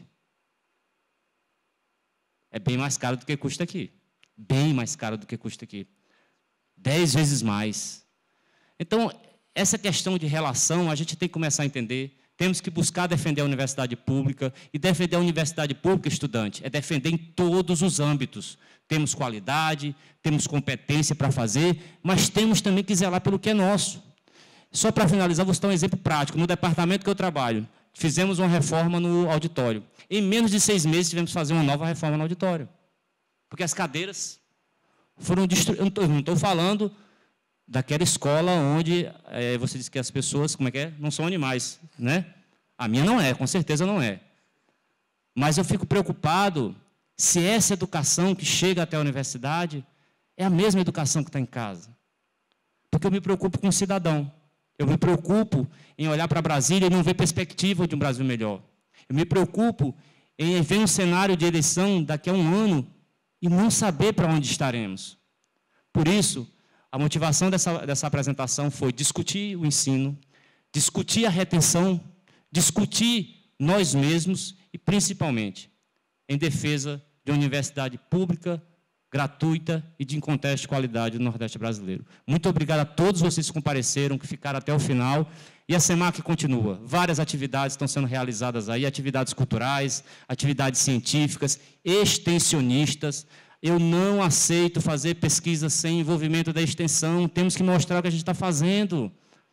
É bem mais caro do que custa aqui. Bem mais caro do que custa aqui. 10 vezes mais. Então, essa questão de relação, a gente tem que começar a entender. Temos que buscar defender a universidade pública, e defender a universidade pública, estudante, é defender em todos os âmbitos. Temos qualidade, temos competência para fazer, mas temos também que zelar pelo que é nosso. Só para finalizar, vou citar um exemplo prático. No departamento que eu trabalho, fizemos uma reforma no auditório. Em menos de 6 meses, tivemos que fazer uma nova reforma no auditório. Porque as cadeiras foram destruídas. Eu não estou falando daquela escola onde você diz que as pessoas, como é que é? Não são animais, né? A minha não é, com certeza não é. Mas eu fico preocupado se essa educação que chega até a universidade é a mesma educação que está em casa. Porque eu me preocupo com o cidadão. Eu me preocupo em olhar para Brasília e não ver perspectiva de um Brasil melhor. Eu me preocupo em ver um cenário de eleição daqui a um ano e não saber para onde estaremos. Por isso, a motivação dessa apresentação foi discutir o ensino, discutir a retenção, discutir nós mesmos e, principalmente, em defesa de uma universidade pública, gratuita e de contexto de qualidade no Nordeste brasileiro. Muito obrigado a todos vocês que compareceram, que ficaram até o final. E a SEMAC continua. Várias atividades estão sendo realizadas aí, atividades culturais, atividades científicas, extensionistas. Eu não aceito fazer pesquisa sem envolvimento da extensão. Temos que mostrar o que a gente está fazendo.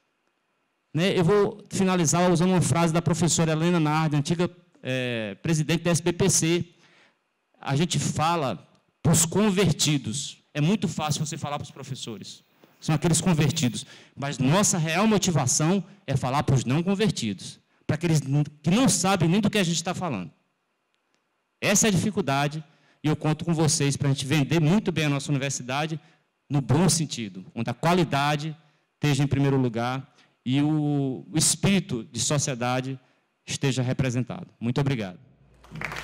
Eu vou finalizar usando uma frase da professora Helena Nardi, antiga presidente da SBPC. A gente fala para os convertidos. É muito fácil você falar para os professores. São aqueles convertidos. Mas nossa real motivação é falar para os não convertidos. Para aqueles que não sabem nem do que a gente está falando. Essa é a dificuldade. E eu conto com vocês para a gente vender muito bem a nossa universidade no bom sentido, onde a qualidade esteja em primeiro lugar e o espírito de sociedade esteja representado. Muito obrigado.